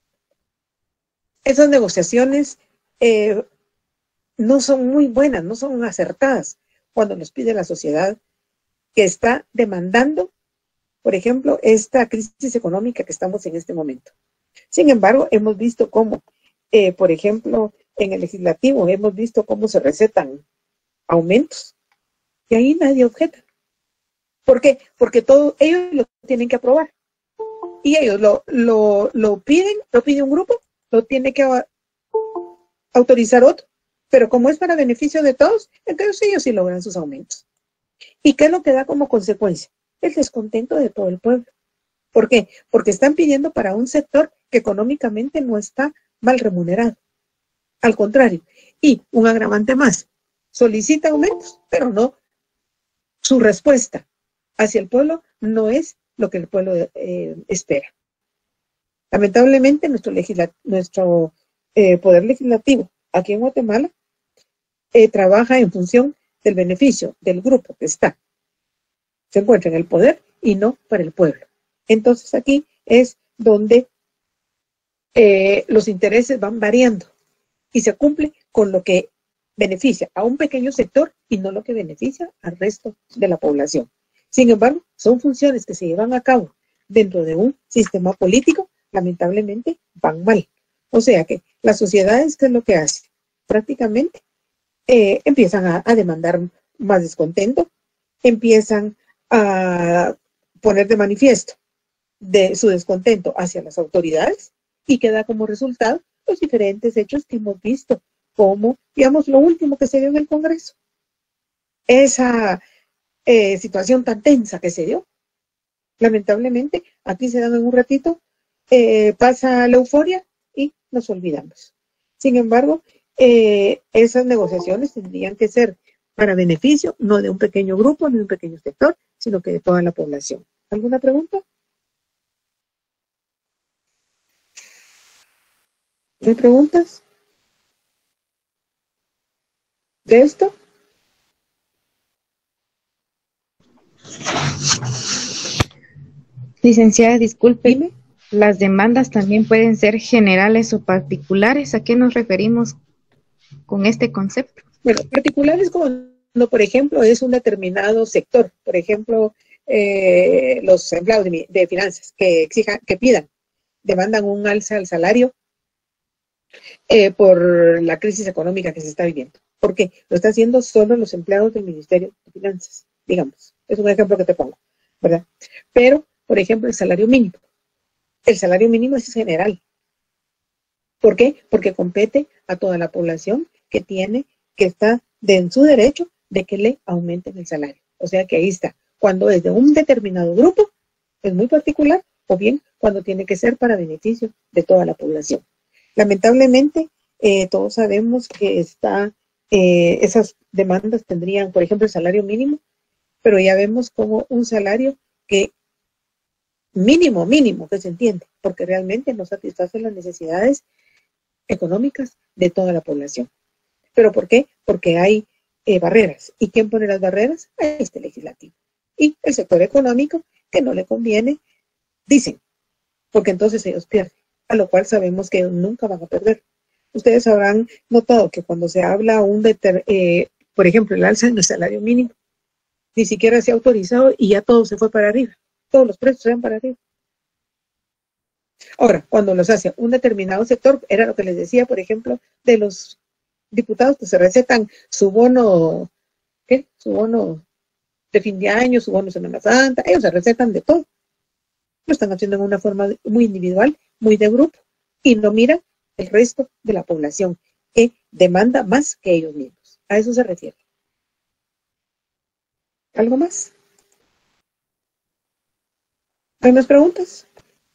esas negociaciones eh, no son muy buenas, no son acertadas cuando nos pide la sociedad que está demandando, por ejemplo, esta crisis económica que estamos en este momento. Sin embargo, hemos visto cómo, eh, por ejemplo, en el legislativo, hemos visto cómo se recetan aumentos y ahí nadie objeta. ¿Por qué? Porque todo, ellos lo tienen que aprobar. Y ellos lo, lo, lo piden, lo pide un grupo, lo tiene que autorizar otro. Pero como es para beneficio de todos, entonces ellos sí logran sus aumentos. ¿Y qué es lo que da como consecuencia? El descontento de todo el pueblo. ¿Por qué? Porque están pidiendo para un sector que económicamente no está mal remunerado. Al contrario. Y un agravante más, solicita aumentos, pero no, su respuesta hacia el pueblo no es lo que el pueblo eh, espera. Lamentablemente, nuestro, legisla nuestro eh, poder legislativo aquí en Guatemala eh, trabaja en función del beneficio del grupo que está, se encuentra en el poder y no para el pueblo. Entonces aquí es donde eh, los intereses van variando y se cumple con lo que beneficia a un pequeño sector y no lo que beneficia al resto de la población. Sin embargo, son funciones que se llevan a cabo dentro de un sistema político, lamentablemente van mal. O sea que las sociedades, ¿qué es lo que hacen? Prácticamente eh, empiezan a, a demandar más descontento, empiezan a poner de manifiesto de su descontento hacia las autoridades y queda como resultado los diferentes hechos que hemos visto, como, digamos, lo último que se dio en el Congreso. Esa eh, situación tan tensa que se dio. Lamentablemente, aquí se dan en un ratito, eh, pasa la euforia y nos olvidamos. Sin embargo, eh, esas negociaciones tendrían que ser para beneficio, no de un pequeño grupo, ni de un pequeño sector, sino que de toda la población. ¿Alguna pregunta? ¿No hay preguntas? de esto? Licenciada, disculpe, Dime. Las demandas también pueden ser generales o particulares. ¿A qué nos referimos con este concepto? Bueno, particulares cuando, por ejemplo, es un determinado sector, por ejemplo, eh, los empleados de, de finanzas que exijan, que pidan, demandan un alza al salario eh, por la crisis económica que se está viviendo. ¿Por qué? Lo están haciendo solo los empleados del Ministerio de Finanzas, digamos. Es un ejemplo que te pongo, ¿verdad? Pero, por ejemplo, el salario mínimo. El salario mínimo es general. ¿Por qué? Porque compete a toda la población que tiene, que está de, en su derecho de que le aumenten el salario. O sea que ahí está. Cuando es de un determinado grupo, es muy particular, o bien cuando tiene que ser para beneficio de toda la población. Lamentablemente, eh, todos sabemos que está, eh, esas demandas tendrían, por ejemplo, el salario mínimo, pero ya vemos como un salario que mínimo, mínimo, que se entiende, porque realmente no satisface las necesidades económicas de toda la población. ¿Pero por qué? Porque hay eh, barreras. ¿Y quién pone las barreras? Este legislativo. Y el sector económico, que no le conviene, dicen, porque entonces ellos pierden, a lo cual sabemos que ellos nunca van a perder. Ustedes habrán notado que cuando se habla, un deter, eh, por ejemplo, el alza en el salario mínimo, ni siquiera se ha autorizado y ya todo se fue para arriba. Todos los precios se van para arriba. Ahora, cuando los hace un determinado sector, era lo que les decía, por ejemplo, de los diputados que se recetan su bono, ¿qué? Su bono de fin de año, su bono de Semana Santa, ellos se recetan de todo. Lo están haciendo en una forma muy individual, muy de grupo, y no miran el resto de la población, que demanda más que ellos mismos. A eso se refiere. ¿Algo más? ¿Hay más preguntas?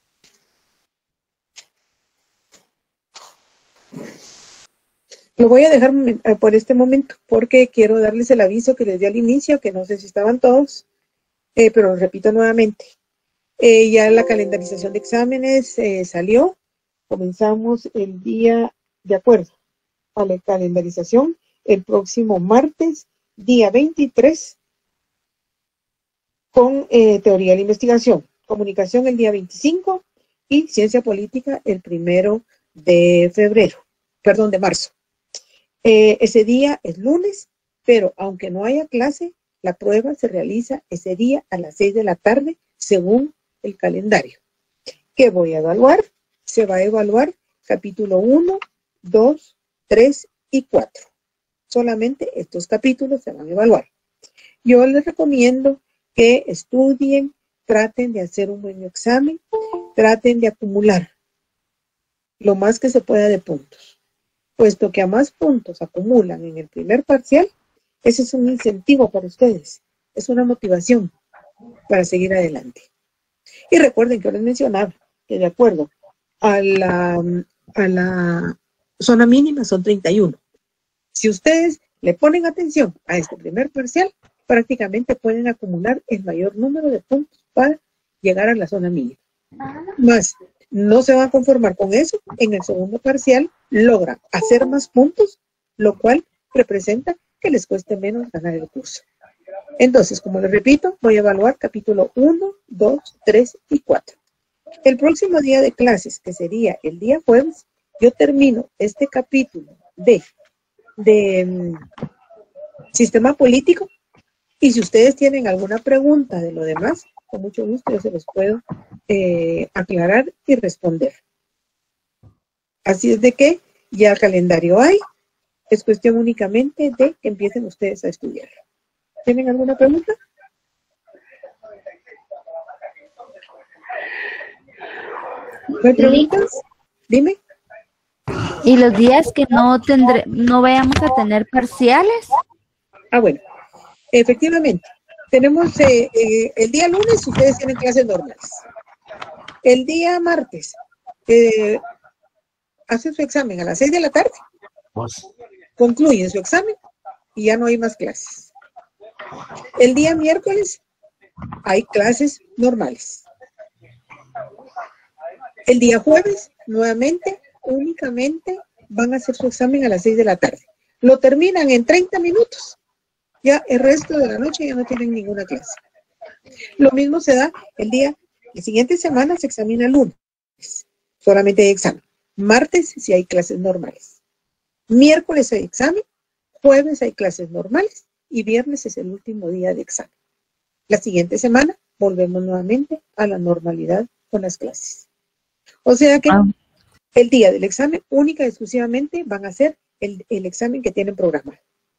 Lo voy a dejar por este momento porque quiero darles el aviso que les di al inicio, que no sé si estaban todos, eh, pero lo repito nuevamente. Eh, ya la calendarización de exámenes eh, salió. Comenzamos el día, de acuerdo a la calendarización, el próximo martes, día veintitrés, con eh, teoría de la investigación. Comunicación el día veinticinco y ciencia política el primero de febrero, perdón, de marzo. Eh, ese día es lunes, pero aunque no haya clase, la prueba se realiza ese día a las seis de la tarde según el calendario. ¿Qué voy a evaluar? Se va a evaluar capítulo uno, dos, tres y cuatro. Solamente estos capítulos se van a evaluar. Yo les recomiendo que estudien, traten de hacer un buen examen, traten de acumular lo más que se pueda de puntos, puesto que a más puntos acumulan en el primer parcial, ese es un incentivo para ustedes, es una motivación para seguir adelante. Y recuerden que les mencionaba que de acuerdo a la, a la zona mínima son treinta y uno. Si ustedes le ponen atención a este primer parcial, prácticamente pueden acumular el mayor número de puntos para llegar a la zona mínima. Más, no se van a conformar con eso. En el segundo parcial logran hacer más puntos, lo cual representa que les cueste menos ganar el curso. Entonces, como les repito, voy a evaluar capítulo uno, dos, tres y cuatro. El próximo día de clases, que sería el día jueves, yo termino este capítulo de, de um, sistema político. Y si ustedes tienen alguna pregunta de lo demás, con mucho gusto yo se los puedo eh, aclarar y responder. Así es de que ya el calendario hay, es cuestión únicamente de que empiecen ustedes a estudiar. ¿Tienen alguna pregunta? ¿No hay preguntas? Dime. ¿Y los días que no tendré, no vayamos a tener parciales? Ah, bueno. Efectivamente, tenemos eh, eh, el día lunes ustedes tienen clases normales. El día martes eh, hacen su examen a las seis de la tarde, concluyen su examen y ya no hay más clases. El día miércoles hay clases normales. El día jueves, nuevamente, únicamente van a hacer su examen a las seis de la tarde. Lo terminan en treinta minutos. Ya el resto de la noche ya no tienen ninguna clase. Lo mismo se da el día, la siguiente semana se examina el lunes. Solamente hay examen. Martes si hay clases normales. Miércoles hay examen. Jueves hay clases normales. Y viernes es el último día de examen. La siguiente semana volvemos nuevamente a la normalidad con las clases. O sea que ah. el día del examen única y exclusivamente van a ser el, el examen que tienen programado.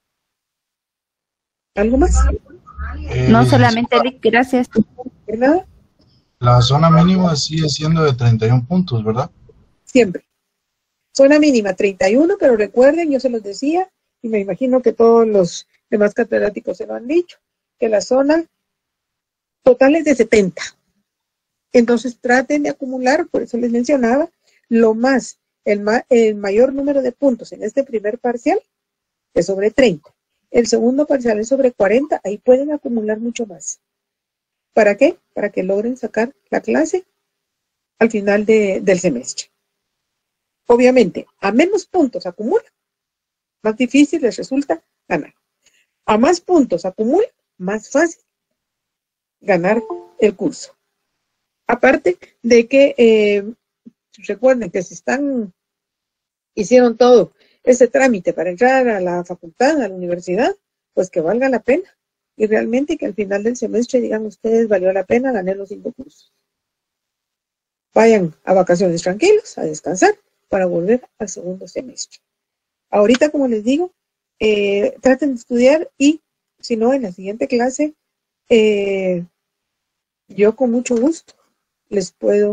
¿Algo más? Eh, no, solamente Lick, gracias. ¿Verdad? La zona mínima sigue siendo de treinta y uno puntos, ¿verdad? Siempre. Zona mínima treinta y uno, pero recuerden, yo se los decía, y me imagino que todos los demás catedráticos se lo han dicho, que la zona total es de setenta. Entonces traten de acumular, por eso les mencionaba, lo más, el, ma el mayor número de puntos en este primer parcial es sobre treinta. El segundo parcial es sobre cuarenta, ahí pueden acumular mucho más. ¿Para qué? Para que logren sacar la clase al final de, del semestre. Obviamente, a menos puntos acumulan, más difícil les resulta ganar. A más puntos acumulan, más fácil ganar el curso. Aparte de que, eh, recuerden que si están, hicieron todo ese trámite para entrar a la facultad, a la universidad, pues que valga la pena. Y realmente que al final del semestre digan ustedes, valió la pena, gané los cinco cursos. Vayan a vacaciones tranquilos, a descansar, para volver al segundo semestre. Ahorita, como les digo, eh, traten de estudiar y, si no, en la siguiente clase, eh, yo con mucho gusto les puedo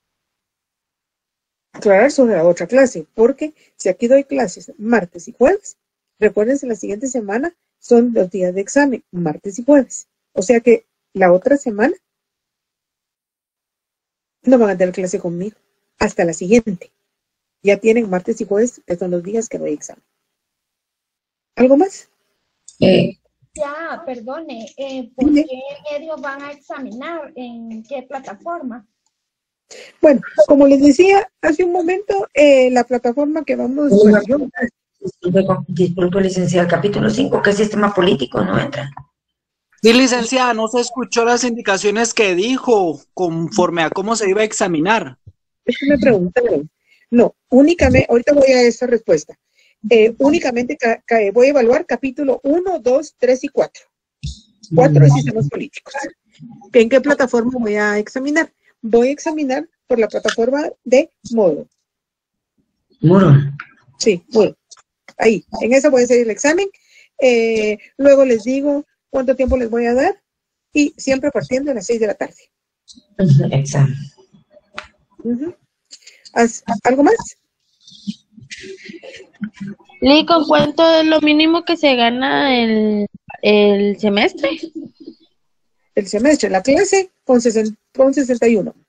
aclarar sobre la otra clase, porque si aquí doy clases martes y jueves, recuérdense, la siguiente semana son los días de examen, martes y jueves. O sea que la otra semana no van a tener clase conmigo, hasta la siguiente. Ya tienen martes y jueves, que son los días que no hay examen. ¿Algo más? Eh. Ya, perdone, eh, ¿por qué medios van a examinar? ¿En qué plataforma? Bueno, como les decía hace un momento, eh, la plataforma que vamos... Bueno, yo, disculpe, disculpe, licenciada, capítulo cinco, ¿qué sistema político no entra? Sí, licenciada, no se escuchó las indicaciones que dijo conforme a cómo se iba a examinar. Es una pregunta, no, únicamente, ahorita voy a esa respuesta. Eh, únicamente ca ca voy a evaluar capítulo uno, dos, tres y cuatro. Cuatro de sistemas políticos. ¿En qué plataforma voy a examinar? Voy a examinar por la plataforma de Moodle. Moodle. Sí, Moodle. Ahí, en esa voy a hacer el examen. Eh, luego les digo cuánto tiempo les voy a dar y siempre partiendo a las seis de la tarde. Examen. Uh-huh. ¿Algo más? Lee, ¿con cuánto es lo mínimo que se gana el, el semestre? El semestre, la clase con, sesenta, con sesenta y uno.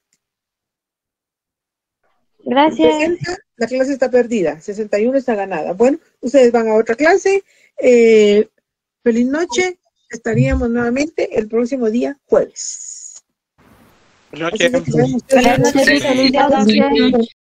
Gracias. sesenta, la clase está perdida, sesenta y uno está ganada. Bueno, ustedes van a otra clase. Eh, feliz noche. Estaríamos nuevamente el próximo día jueves. Buenas noches. Buenas noches.